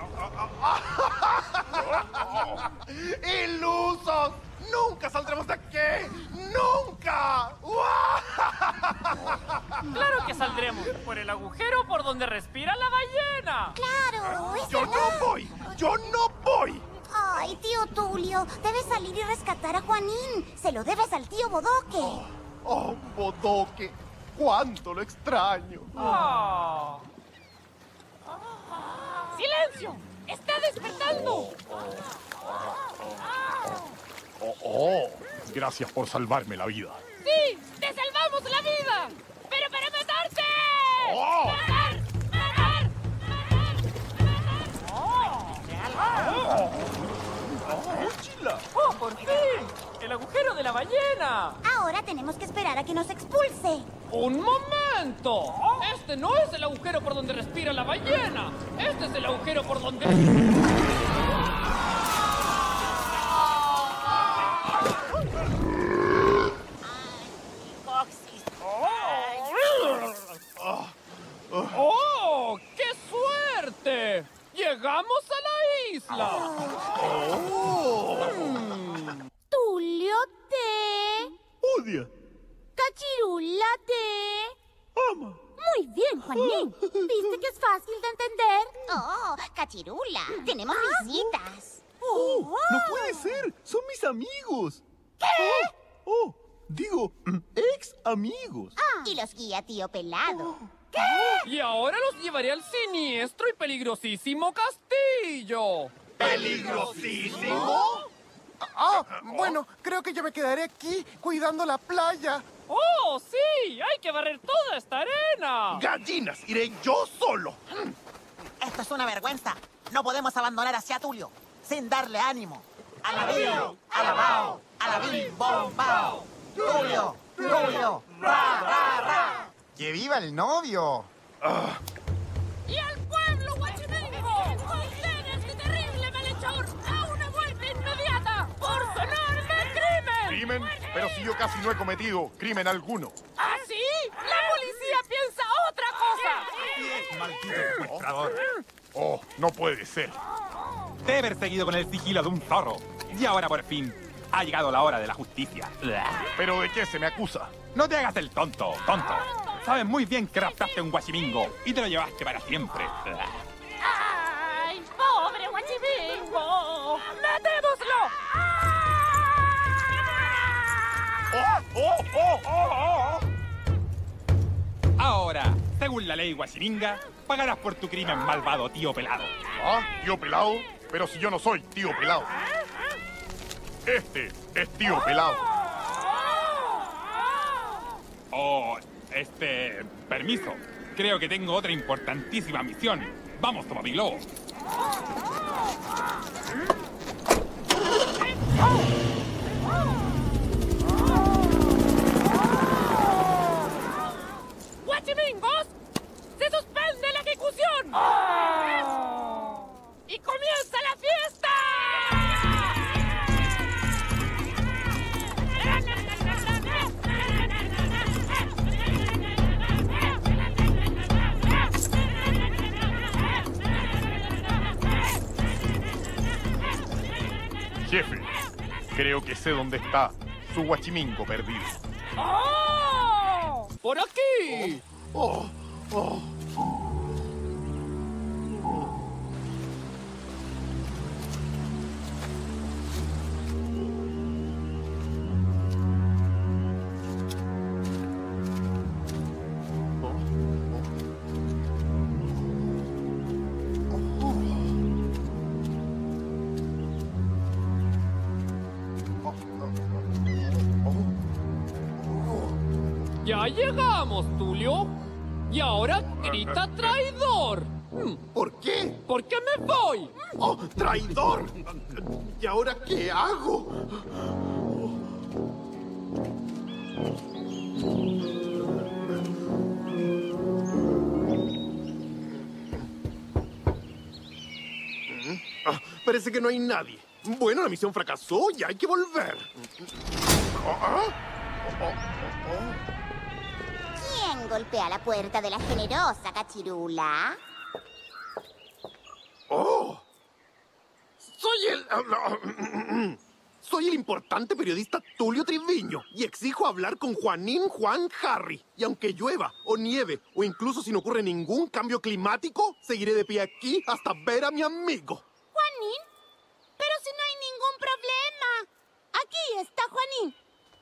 ¡Ilusos! ¡Nunca saldremos de aquí! ¡Nunca! ¡Claro que saldremos! ¡Por el agujero por donde respira la ballena! ¡Claro! ¡Yo no voy! ¡Yo no voy! Ay, tío Tulio, debes salir y rescatar a Juanín. Se lo debes al tío Bodoque. ¡Oh, Bodoque! ¡Cuánto lo extraño! ¡Silencio! ¡Está despertando! Gracias por salvarme la vida. ¡Sí! ¡Te salvamos la vida! ¡Pero para matarte! ¡Oh, por fin! ¡El agujero de la ballena! Ahora tenemos que esperar a que nos expulse. ¡Un momento! Este no es el agujero por donde respira la ballena. Este es el agujero por donde... ¡Oh! ¡Qué suerte! ¡Llegamos a la isla! Tulio te... Odia. Cachirula te... Ama. Muy bien, Juanín. ¿Viste que es fácil de entender? Oh, Cachirula, tenemos visitas. No puede ser. Son mis amigos. ¿Qué? Digo, ex amigos. Y los guía tío Pelado. Y ahora los llevaré al siniestro y peligrosísimo castillo. ¿Peligrosísimo? Bueno, creo que yo me quedaré aquí cuidando la playa. ¡Oh, sí! ¡Hay que barrer toda esta arena! ¡Gallinas! ¡Iré yo solo! Esto es una vergüenza. No podemos abandonar a Tulio sin darle ánimo. ¡Alabío! ¡Alabao! ¡Alabim! ¡Bom! ¡Bao! ¡Tulio! ¡Tulio! ¡Ra! ¡Ra! ¡Ra! ¡Que viva el novio! ¡Y al pueblo, Guachimingo! ¡Condena este terrible malhechor a una muerte inmediata por su enorme crimen! ¿Crimen? Pero si yo casi no he cometido crimen alguno. ¿Ah, sí? ¡La policía piensa otra cosa! ¡Maldito secuestrador! Oh, no puede ser. Debe haber seguido con el sigilo de un zorro. Y ahora por fin ha llegado la hora de la justicia. ¿Pero de qué se me acusa? No te hagas el tonto, tonto. Sabes muy bien que raptaste un guachimingo y te lo llevaste para siempre. ¡Ay, pobre guachimingo! ¡Matémoslo! Ahora, según la ley guachiminga, pagarás por tu crimen, malvado tío pelado. ¿Ah? ¿Tío pelado? Pero si yo no soy tío pelado. Este es tío pelado. Permiso. Creo que tengo otra importantísima misión. Vamos, Tomapiglobo. ¡Guachimingos! ¡Se suspende la ejecución! ¡Y comienza la fiesta! Jefe, creo que sé dónde está su guachimingo perdido. ¡Oh! ¡Por aquí! Ya llegamos, Tulio. Y ahora grita traidor. ¿Por qué? Porque me voy. ¡Oh, traidor! ¿Y ahora qué hago? Parece que no hay nadie. Bueno, la misión fracasó y hay que volver. ¿Quién golpea la puerta de la generosa cachirula? ¡Oh! Soy el importante periodista Tulio Triviño y exijo hablar con Juanín Juan Harry. Y aunque llueva o nieve o incluso si no ocurre ningún cambio climático, seguiré de pie aquí hasta ver a mi amigo. ¿Juanín? Pero si no hay ningún problema. Aquí está Juanín.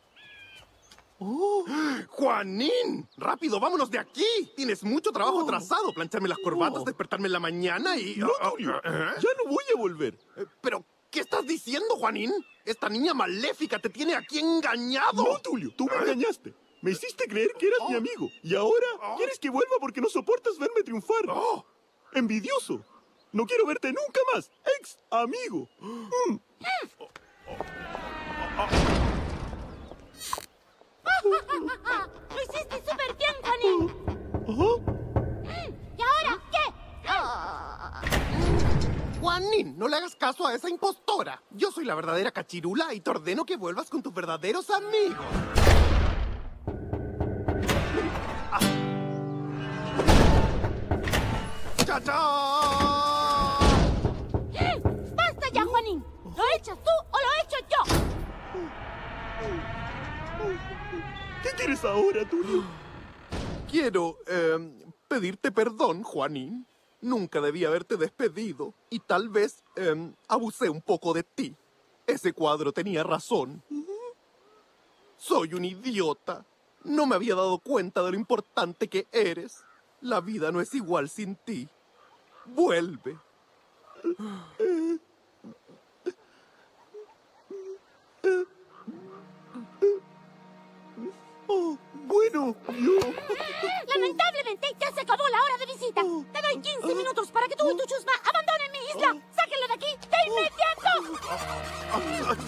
¡Oh! ¡ Juanín! ¡Rápido, vámonos de aquí! Tienes mucho trabajo atrasado. Plancharme las corbatas, despertarme en la mañana y... No, Tulio, ya no voy a volver. ¿Pero qué estás diciendo, Juanín? Esta niña maléfica te tiene aquí engañado. No, Tulio, tú me engañaste. Me hiciste creer que eras mi amigo. Y ahora quieres que vuelva porque no soportas verme triunfar. Envidioso. No quiero verte nunca más. Ex amigo. ¡Lo hiciste súper bien, Juanín! ¿Y ahora qué? Juanín, no le hagas caso a esa impostora. Yo soy la verdadera cachirula y te ordeno que vuelvas con tus verdaderos amigos. ¡Cha-cha! ¡Basta ya, Juanín! ¿Lo echas tú o lo echo yo? ¿Qué quieres ahora, Tulio? Quiero, pedirte perdón, Juanín. Nunca debí haberte despedido y tal vez, abusé un poco de ti. Ese cuadro tenía razón. Soy un idiota. No me había dado cuenta de lo importante que eres. La vida no es igual sin ti. Vuelve. Bueno, yo... Lamentablemente ya se acabó la hora de visita. Te doy 15 minutos para que tú y tu chusma abandonen mi isla. ¡Sáquenlo de aquí de inmediato!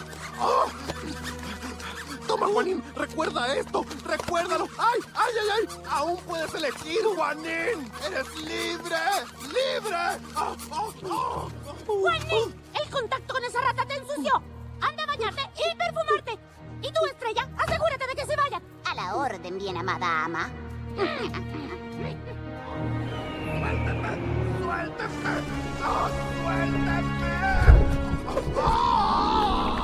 Toma, Juanín, recuerda esto. Recuérdalo. ¡Ay, ay, ay, ay! Aún puedes elegir, Juanín. Eres libre. ¡Libre! ¡Juanín! El contacto con esa rata te ensució. Anda a bañarte y perfumarte. Y tú, Estrella, asegúrate de que se vayan. A la orden, bien amada ama. ¡Suélteme! ¡Suélteme! ¡Oh, suélteme! ¡Oh!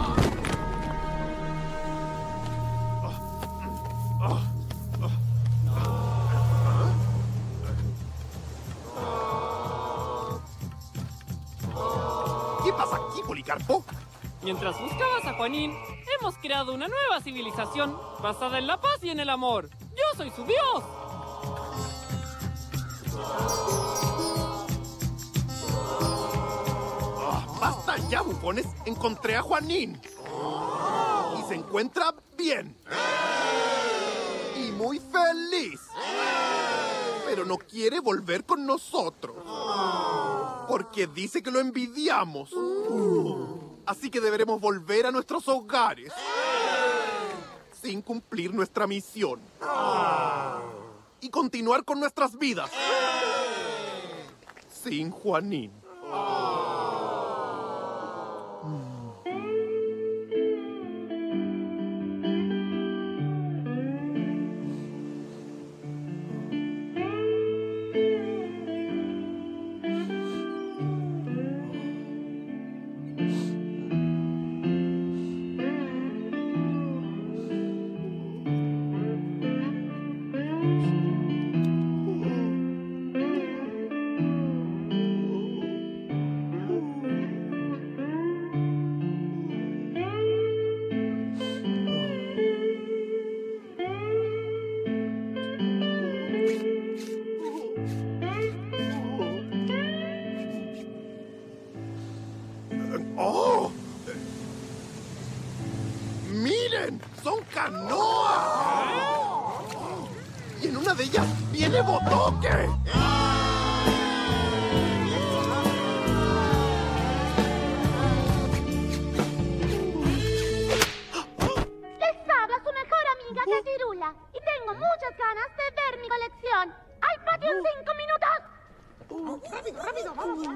¿Qué pasa aquí, Policarpo? Mientras buscabas a Juanín, hemos creado una nueva civilización basada en la paz y en el amor. ¡Yo soy su dios! ¡Basta ya, bufones! Encontré a Juanín. Y se encuentra bien. Y muy feliz. Pero no quiere volver con nosotros. Porque dice que lo envidiamos. Así que deberemos volver a nuestros hogares. Sin cumplir nuestra misión. Y continuar con nuestras vidas. Sin Juanín. ¡Oh! ¡Miren! ¡Son canoas! Y en una de ellas viene Botoque. Les habla su mejor amiga Catirula y tengo muchas ganas de ver mi colección. ¡Al patio en 5 minutos! ¡Rápido, rápido! ¡Vamos!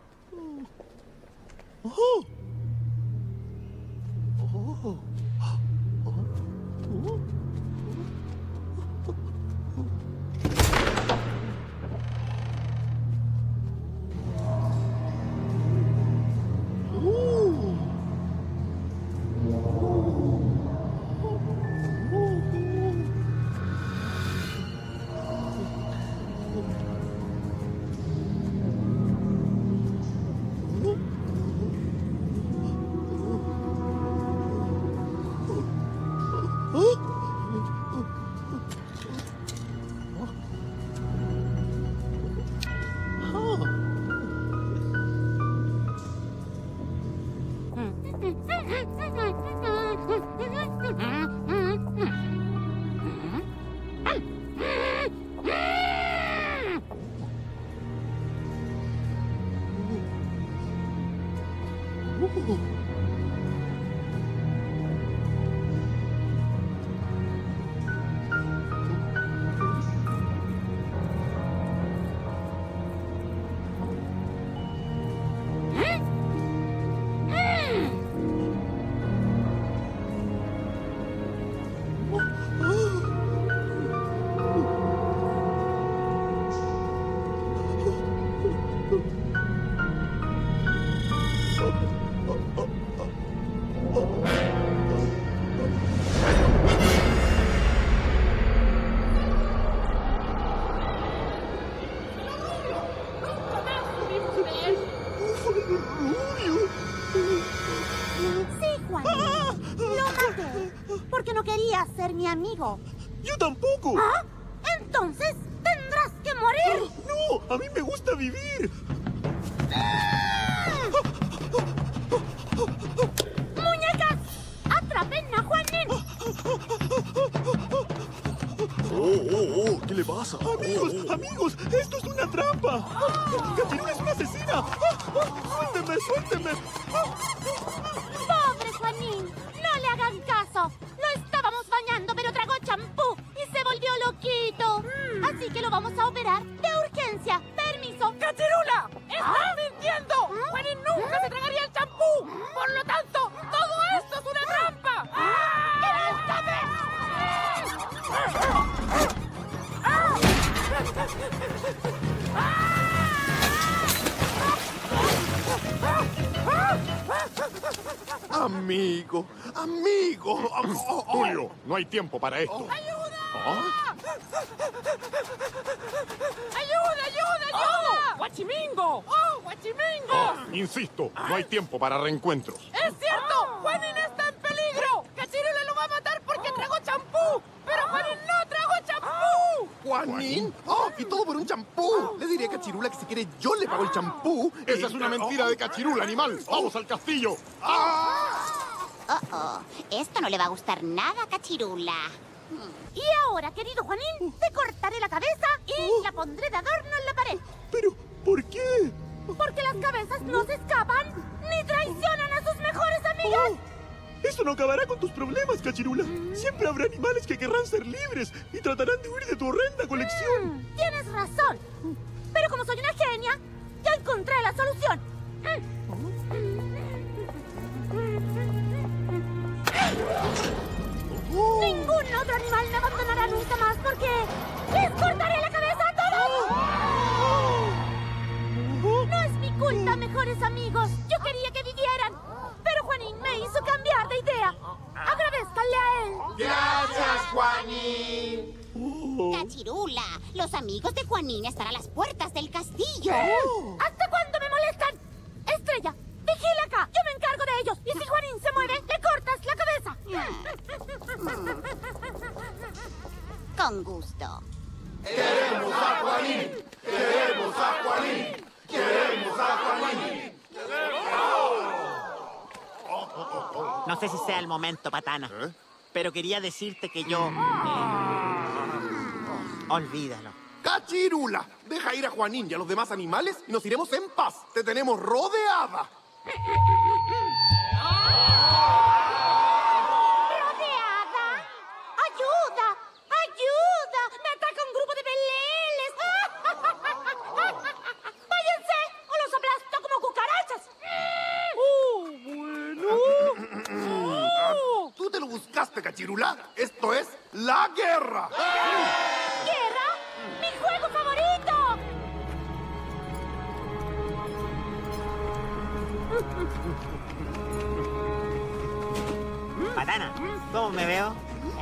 ¡Oh! Sí, Juanín. Lo maté. Porque no quería ser mi amigo. ¡Yo tampoco! ¿Ah? Entonces tendrás que morir. ¡No! ¡A mí me gusta vivir! ¡Muñecas! ¡Atrapen a Juanín! ¡Oh! ¿Qué le pasa? ¡Amigos! ¡Amigos! ¡Esto es una trampa! ¡Catirula es una asesina! ¡Suélteme! ¡Suélteme! ¡Pobre Juanín! ¡No le hagan caso! Lo estábamos bañando, pero tragó champú y se volvió loquito. Así que lo vamos a operar de urgencia. ¡Permiso! ¡Catirula! ¡Estás mintiendo! ¡Juanín nunca se tragaría el champú! ¡Por lo tanto, todo esto es una trampa! Amigo, amigo. Tulio, no hay tiempo para esto. ¡Ayuda! ¡Ayuda! ¡Ayuda! ¡Ayuda! Guachimingo! ¡Oh, Guachimingo! Insisto, no hay tiempo para reencuentros. ¡Es cierto! ¡Juanín está en peligro! ¡Cachirula lo va a matar porque tragó champú! ¡Pero Juanín no tragó champú! ¿Juanín? ¡Oh! Y todo por un champú. Le diré a Cachirula que si quiere yo le pago el champú. Esa es una mentira de Cachirula, animal. ¡Vamos al castillo! Esto no le va a gustar nada a Cachirula. Y ahora, querido Juanín, te cortaré la cabeza y la pondré de adorno en la pared. ¿Pero por qué? Porque las cabezas no se escapan ni traicionan a sus mejores amigas. Eso no acabará con tus problemas, Cachirula. Siempre habrá animales que querrán ser libres y tratarán de huir de tu horrenda colección. Tienes razón. Pero como soy una genia, ya encontré la solución. Ningún otro animal me abandonará nunca más porque les cortaré la cabeza a todos. No es mi culpa, mejores amigos. Yo quería que vivieran. Pero Juanín me hizo cambiar de idea. Agradezcanle a él. Gracias, Juanín. Cachirula, los amigos de Juanín están a las puertas del castillo. ¿Hasta cuándo me molestan? Estrella, vigila acá. Yo me encargo de ellos. Y si Juanín se mueve, le cortas la cabeza. Con gusto. ¡Queremos a Juanín! ¡Queremos a Juanín! ¡Queremos a Juanín! No sé si sea el momento, Patana. Pero quería decirte que yo... olvídalo. ¡Cachirula! Deja ir a Juanín y a los demás animales y nos iremos en paz. Te tenemos rodeada. ¡Rodeada! ¡Ayuda! ¡Ayuda! ¡Me ataca un grupo de peleles! ¡Váyanse! ¡O los aplasto como cucarachas! ¿Tú te lo buscaste, Cachirula? Esto es la guerra. ¿Guerra? ¡Mi juego favorito! Patana, ¿cómo me veo?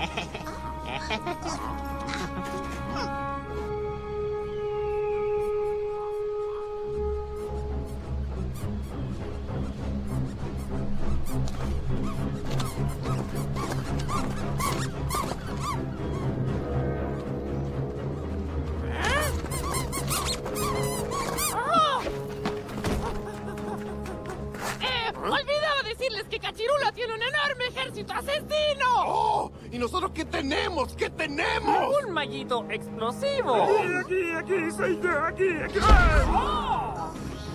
Olvidaba decirles que Cachirula tiene un enorme ejército asesino. ¡Oh! ¿Y nosotros qué tenemos? ¿Qué tenemos? Un mallito explosivo. Aquí, soy yo, aquí. ¡Oh!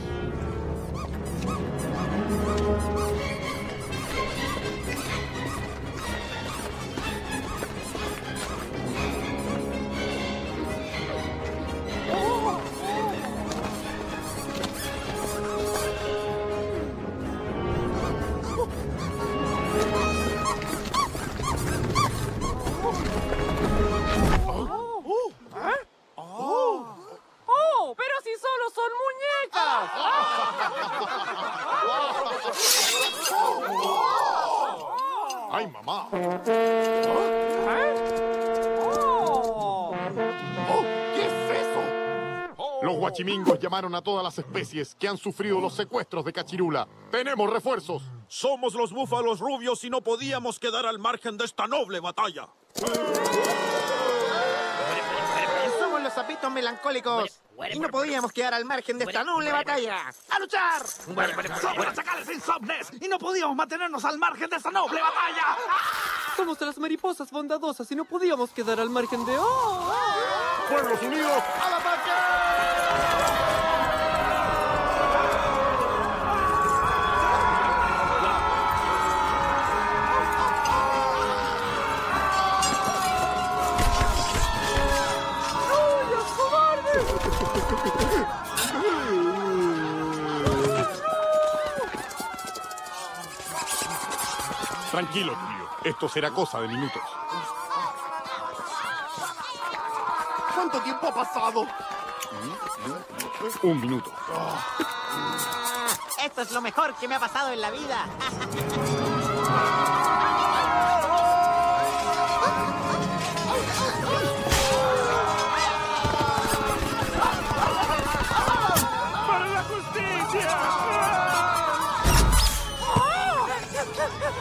¡Oh! ¡Pero si solo son muñecas! ¡Ay, mamá! ¿Qué es eso? Los guachimingos llamaron a todas las especies que han sufrido los secuestros de Cachirula. ¡Tenemos refuerzos! Somos los búfalos rubios y no podíamos quedar al margen de esta noble batalla. Somos los sapitos melancólicos. Y no podíamos quedar al margen de esta noble batalla. ¡A luchar! Somos los chacales insomnes y no podíamos mantenernos al margen de esta noble batalla. Somos las mariposas bondadosas y no podíamos quedar al margen de... ¡Pueblos Unidos, al ataque! Tranquilo, Tulio. Esto será cosa de minutos. ¿Cuánto tiempo ha pasado? Un minuto. Esto es lo mejor que me ha pasado en la vida.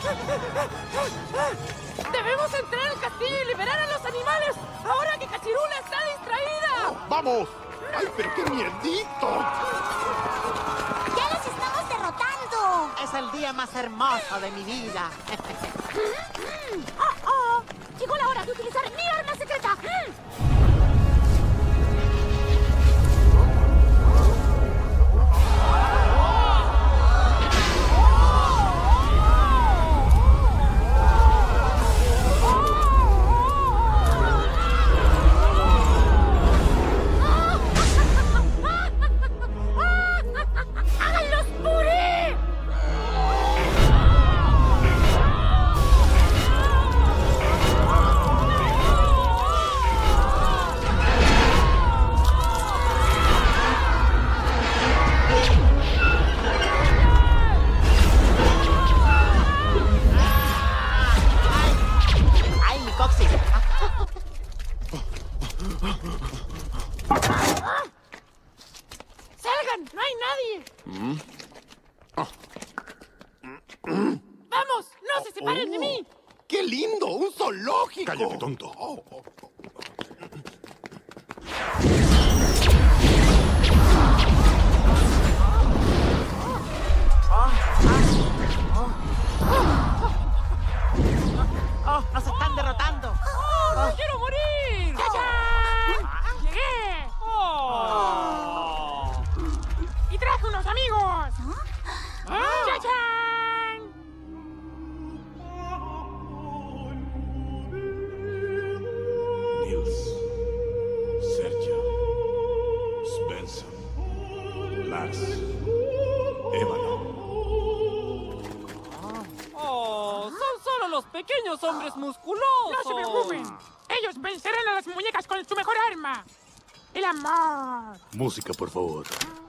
¡Debemos entrar al castillo y liberar a los animales! ¡Ahora que Cachirula está distraída! ¡Vamos! ¡Ay, pero qué mierdito! ¡Ya los estamos derrotando! Es el día más hermoso de mi vida. ¡Oh! Llegó la hora de utilizar mi arma secreta. ¡Háganlos puré! ¡Ay, mi coxis! ¡Salgan! ¡No hay nadie! ¡Vamos! ¡No se separen de mí! ¡Qué lindo! ¡Un zoológico! Cállate, tonto. ¡Oh, nos están derrotando! ¡No quiero morir! ¡Chachán! ¡Llegué! Oh. ¡Y traje unos amigos! ¡Chachán! Nils, Sergio, Svensson, Lars, Ivana. ¡Oh! ¡Son solo los pequeños hombres musculosos! ¡No se preocupen! Ellos vencerán a las muñecas con su mejor arma. ¡El amor! Música, por favor.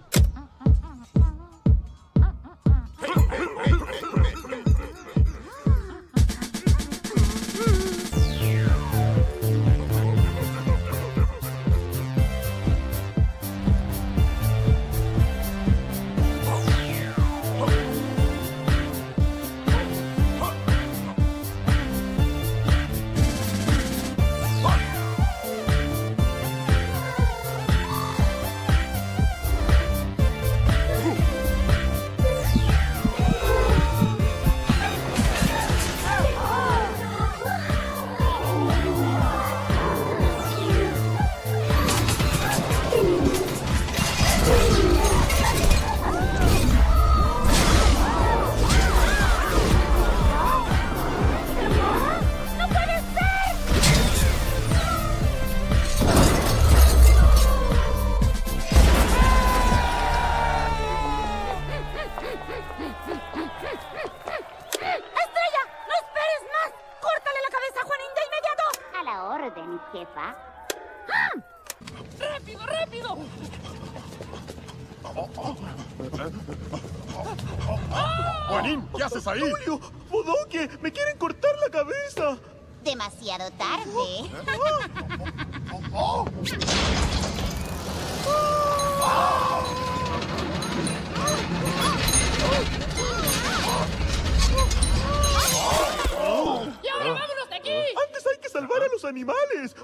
¡Estrella! ¡No esperes más! ¡Córtale la cabeza a Juanín de inmediato! A la orden, jefa. ¡Rápido, rápido! Juanín, ¿qué haces ahí? ¡Julio! ¡Bodoque! ¡Me quieren cortar la cabeza! Demasiado tarde. ¡Y ahora vámonos de aquí! ¡Antes hay que salvar a los animales!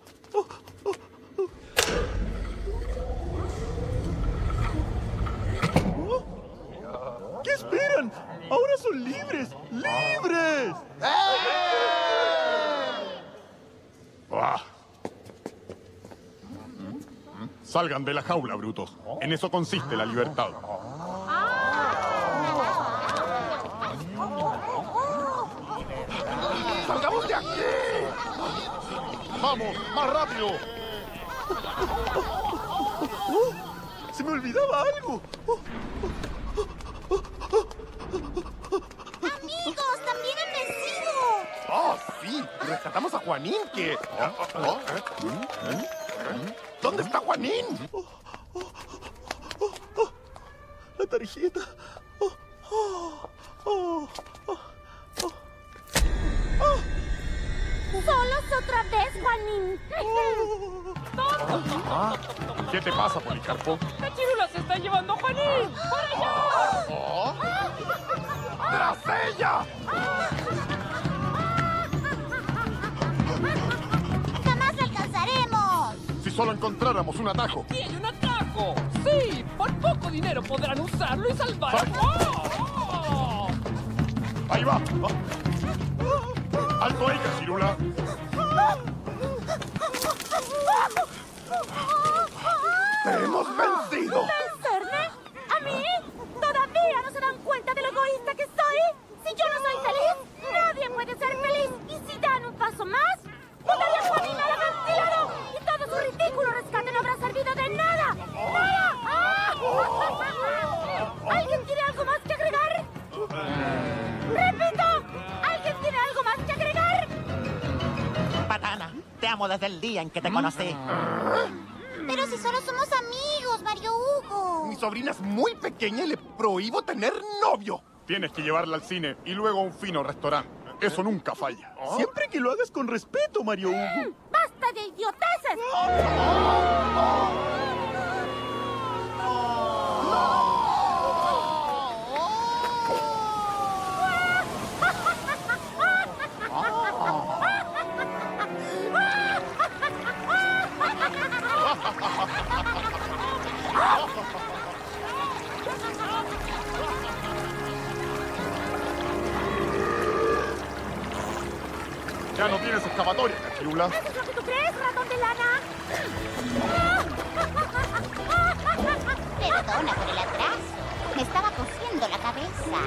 ¿Qué esperan? ¡Ahora son libres! ¡Libres! Ah. Salgan de la jaula, brutos. En eso consiste la libertad. ¡Salgamos de aquí! ¡Vamos! ¡Más rápido! ¡Se me olvidaba algo! ¡Amigos! ¡También han vencido! ¡Oh, sí! Rescatamos a Juanín, que... ¿Dónde está Juanín? La tarjeta. ¡Solos otra vez, Juanín! ¿Qué te pasa, Policarpo? ¡Cachirula se está llevando a Juanín! ¡Para allá! ¡Tras ella! solo encontráramos un atajo. ¡Tiene un atajo! ¡Sí! Por poco dinero podrán usarlo y salvar a... ¡Oh! ¡Ahí va! ¡Alto ahí, cachirula! ¡Te hemos vencido! ¿Vencerme? ¿A mí? ¿Todavía no se dan cuenta de lo egoísta que soy? Si yo no soy feliz, nadie puede ser feliz. Y si dan un paso más, botaría a Juanín al acantilado. Y todo su ridículo rescate no habrá servido de nada. ¡Nada! ¿Alguien tiene algo más que agregar? ¡Repito! ¿Alguien tiene algo más que agregar? Patana, te amo desde el día en que te conocí. Pero si solo somos amigos, Mario Hugo. Mi sobrina es muy pequeña y le prohíbo tener novio. Tienes que llevarla al cine y luego a un fino restaurante. Eso nunca falla. Siempre que lo hagas con respeto, Mario Hugo. ¡Basta de idioteces! Ya no tienes escapatoria, cachirula. ¿Eso es lo que tú crees, ratón de lana? Perdona por el atraso. Me estaba cosiendo la cabeza.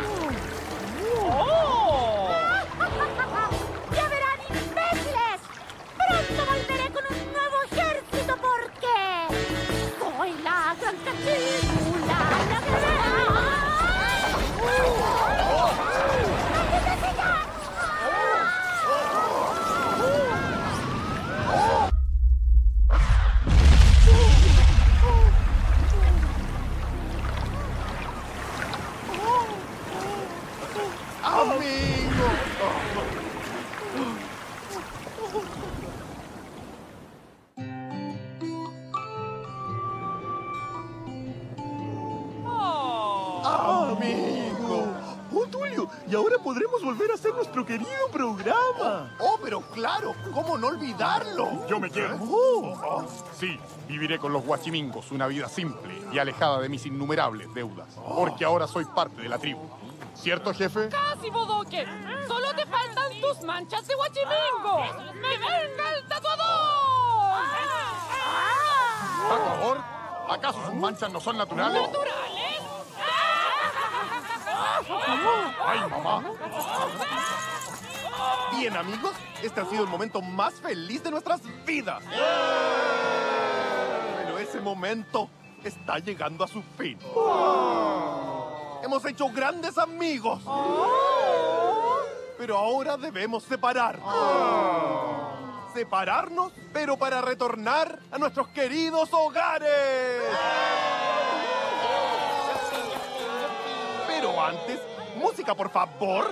¡Oh! ¡Ya verán, imbéciles! ¡Pronto volveré con un nuevo ejército porque... ¡soy la gran cachirula! ¡La guerrera! ¡Cállate ya! ¡Amigo! ¡Amigo! ¡Oh, Tulio! Y ahora podremos volver a hacer nuestro querido programa. ¡Oh, pero claro! ¿Cómo no olvidarlo? Yo me quiero. Sí, viviré con los guachimingos una vida simple y alejada de mis innumerables deudas. Porque ahora soy parte de la tribu. ¿Cierto, jefe? ¡Casi, bodoque! ¡Solo te faltan tus manchas de guachimingo! ¡Me venga el tatuador! ¿Tatuador? ¿Acaso sus manchas no son naturales? ¿Naturales? ¡Ay, mamá! Bien, amigos, este ha sido el momento más feliz de nuestras vidas. Pero ese momento está llegando a su fin. Hemos hecho grandes amigos. Pero ahora debemos separarnos. Separarnos, pero para retornar a nuestros queridos hogares. Pero antes, música, por favor.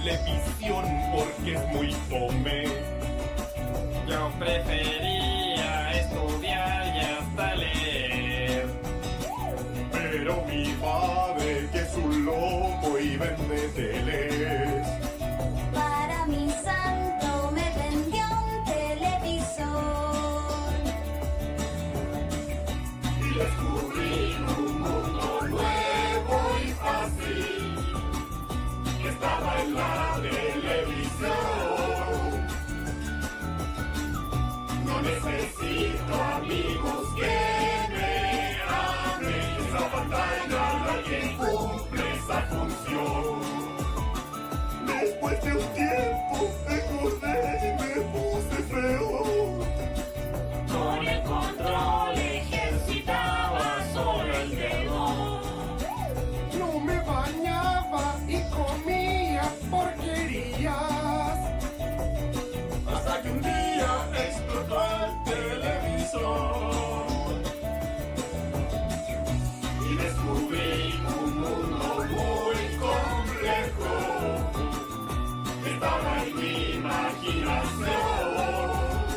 televisión porque es muy fome. Yo prefería estudiar y hasta leer. Pero mi padre, que es un loco y vende teles, Para mi santo me vendió un televisor. y descubrí un mundo nuevo y fácil que estaba en la televisión. No necesito amigos que me amen. Esa pantalla la que cumple esa función. Después de un tiempo engordé y me puse feo. Con el control ejercitaba solo el dedo. No me bañaba y comía porquerías. Hasta que un día explotó el televisor. Y descubrí un mundo muy complejo. Estaba en mi imaginación.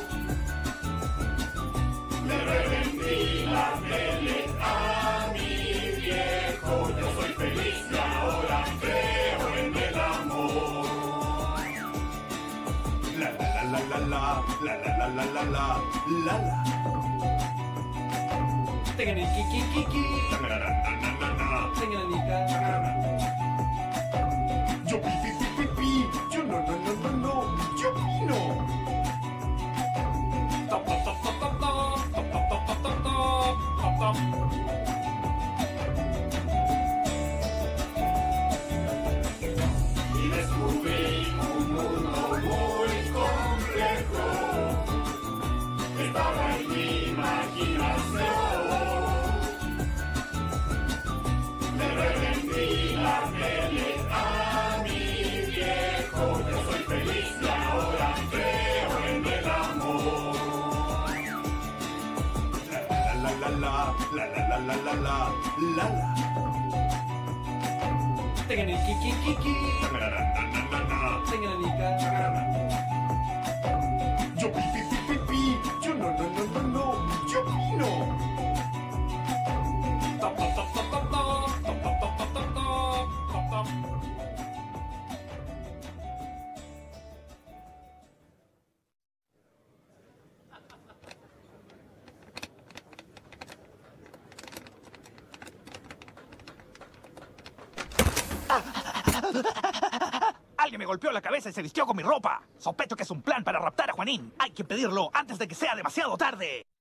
Le revendí la tele a mi viejo. Yo soy feliz y ahora creo en el amor. La la la la la la la la la la la la la. Tengan el kiki. Tengan el nica. Yo pi pi pi pi pi. Yo no no no no no. Yo opino. Top, top, top, top, top, top, top, top, top, top, top, top, top. Y descubrí un mundo muy complejo. Estaba en mi imaginación. Le revendí la tele a mi viejo. Yo soy feliz y ahora creo en el amor. La la la la la la la la la la la la. Tengan el kiki. Tengan el nica. Yo pi pi pi pi pi. Yo no no no no no. Yo opino. Top, top, top, top, top, top, top, top, top, top, top, top, top. Alguien me golpeó la cabeza y se vistió con mi ropa. Sospecho que es un plan para raptar a Juanín. Hay que pedirlo antes de que sea demasiado tarde.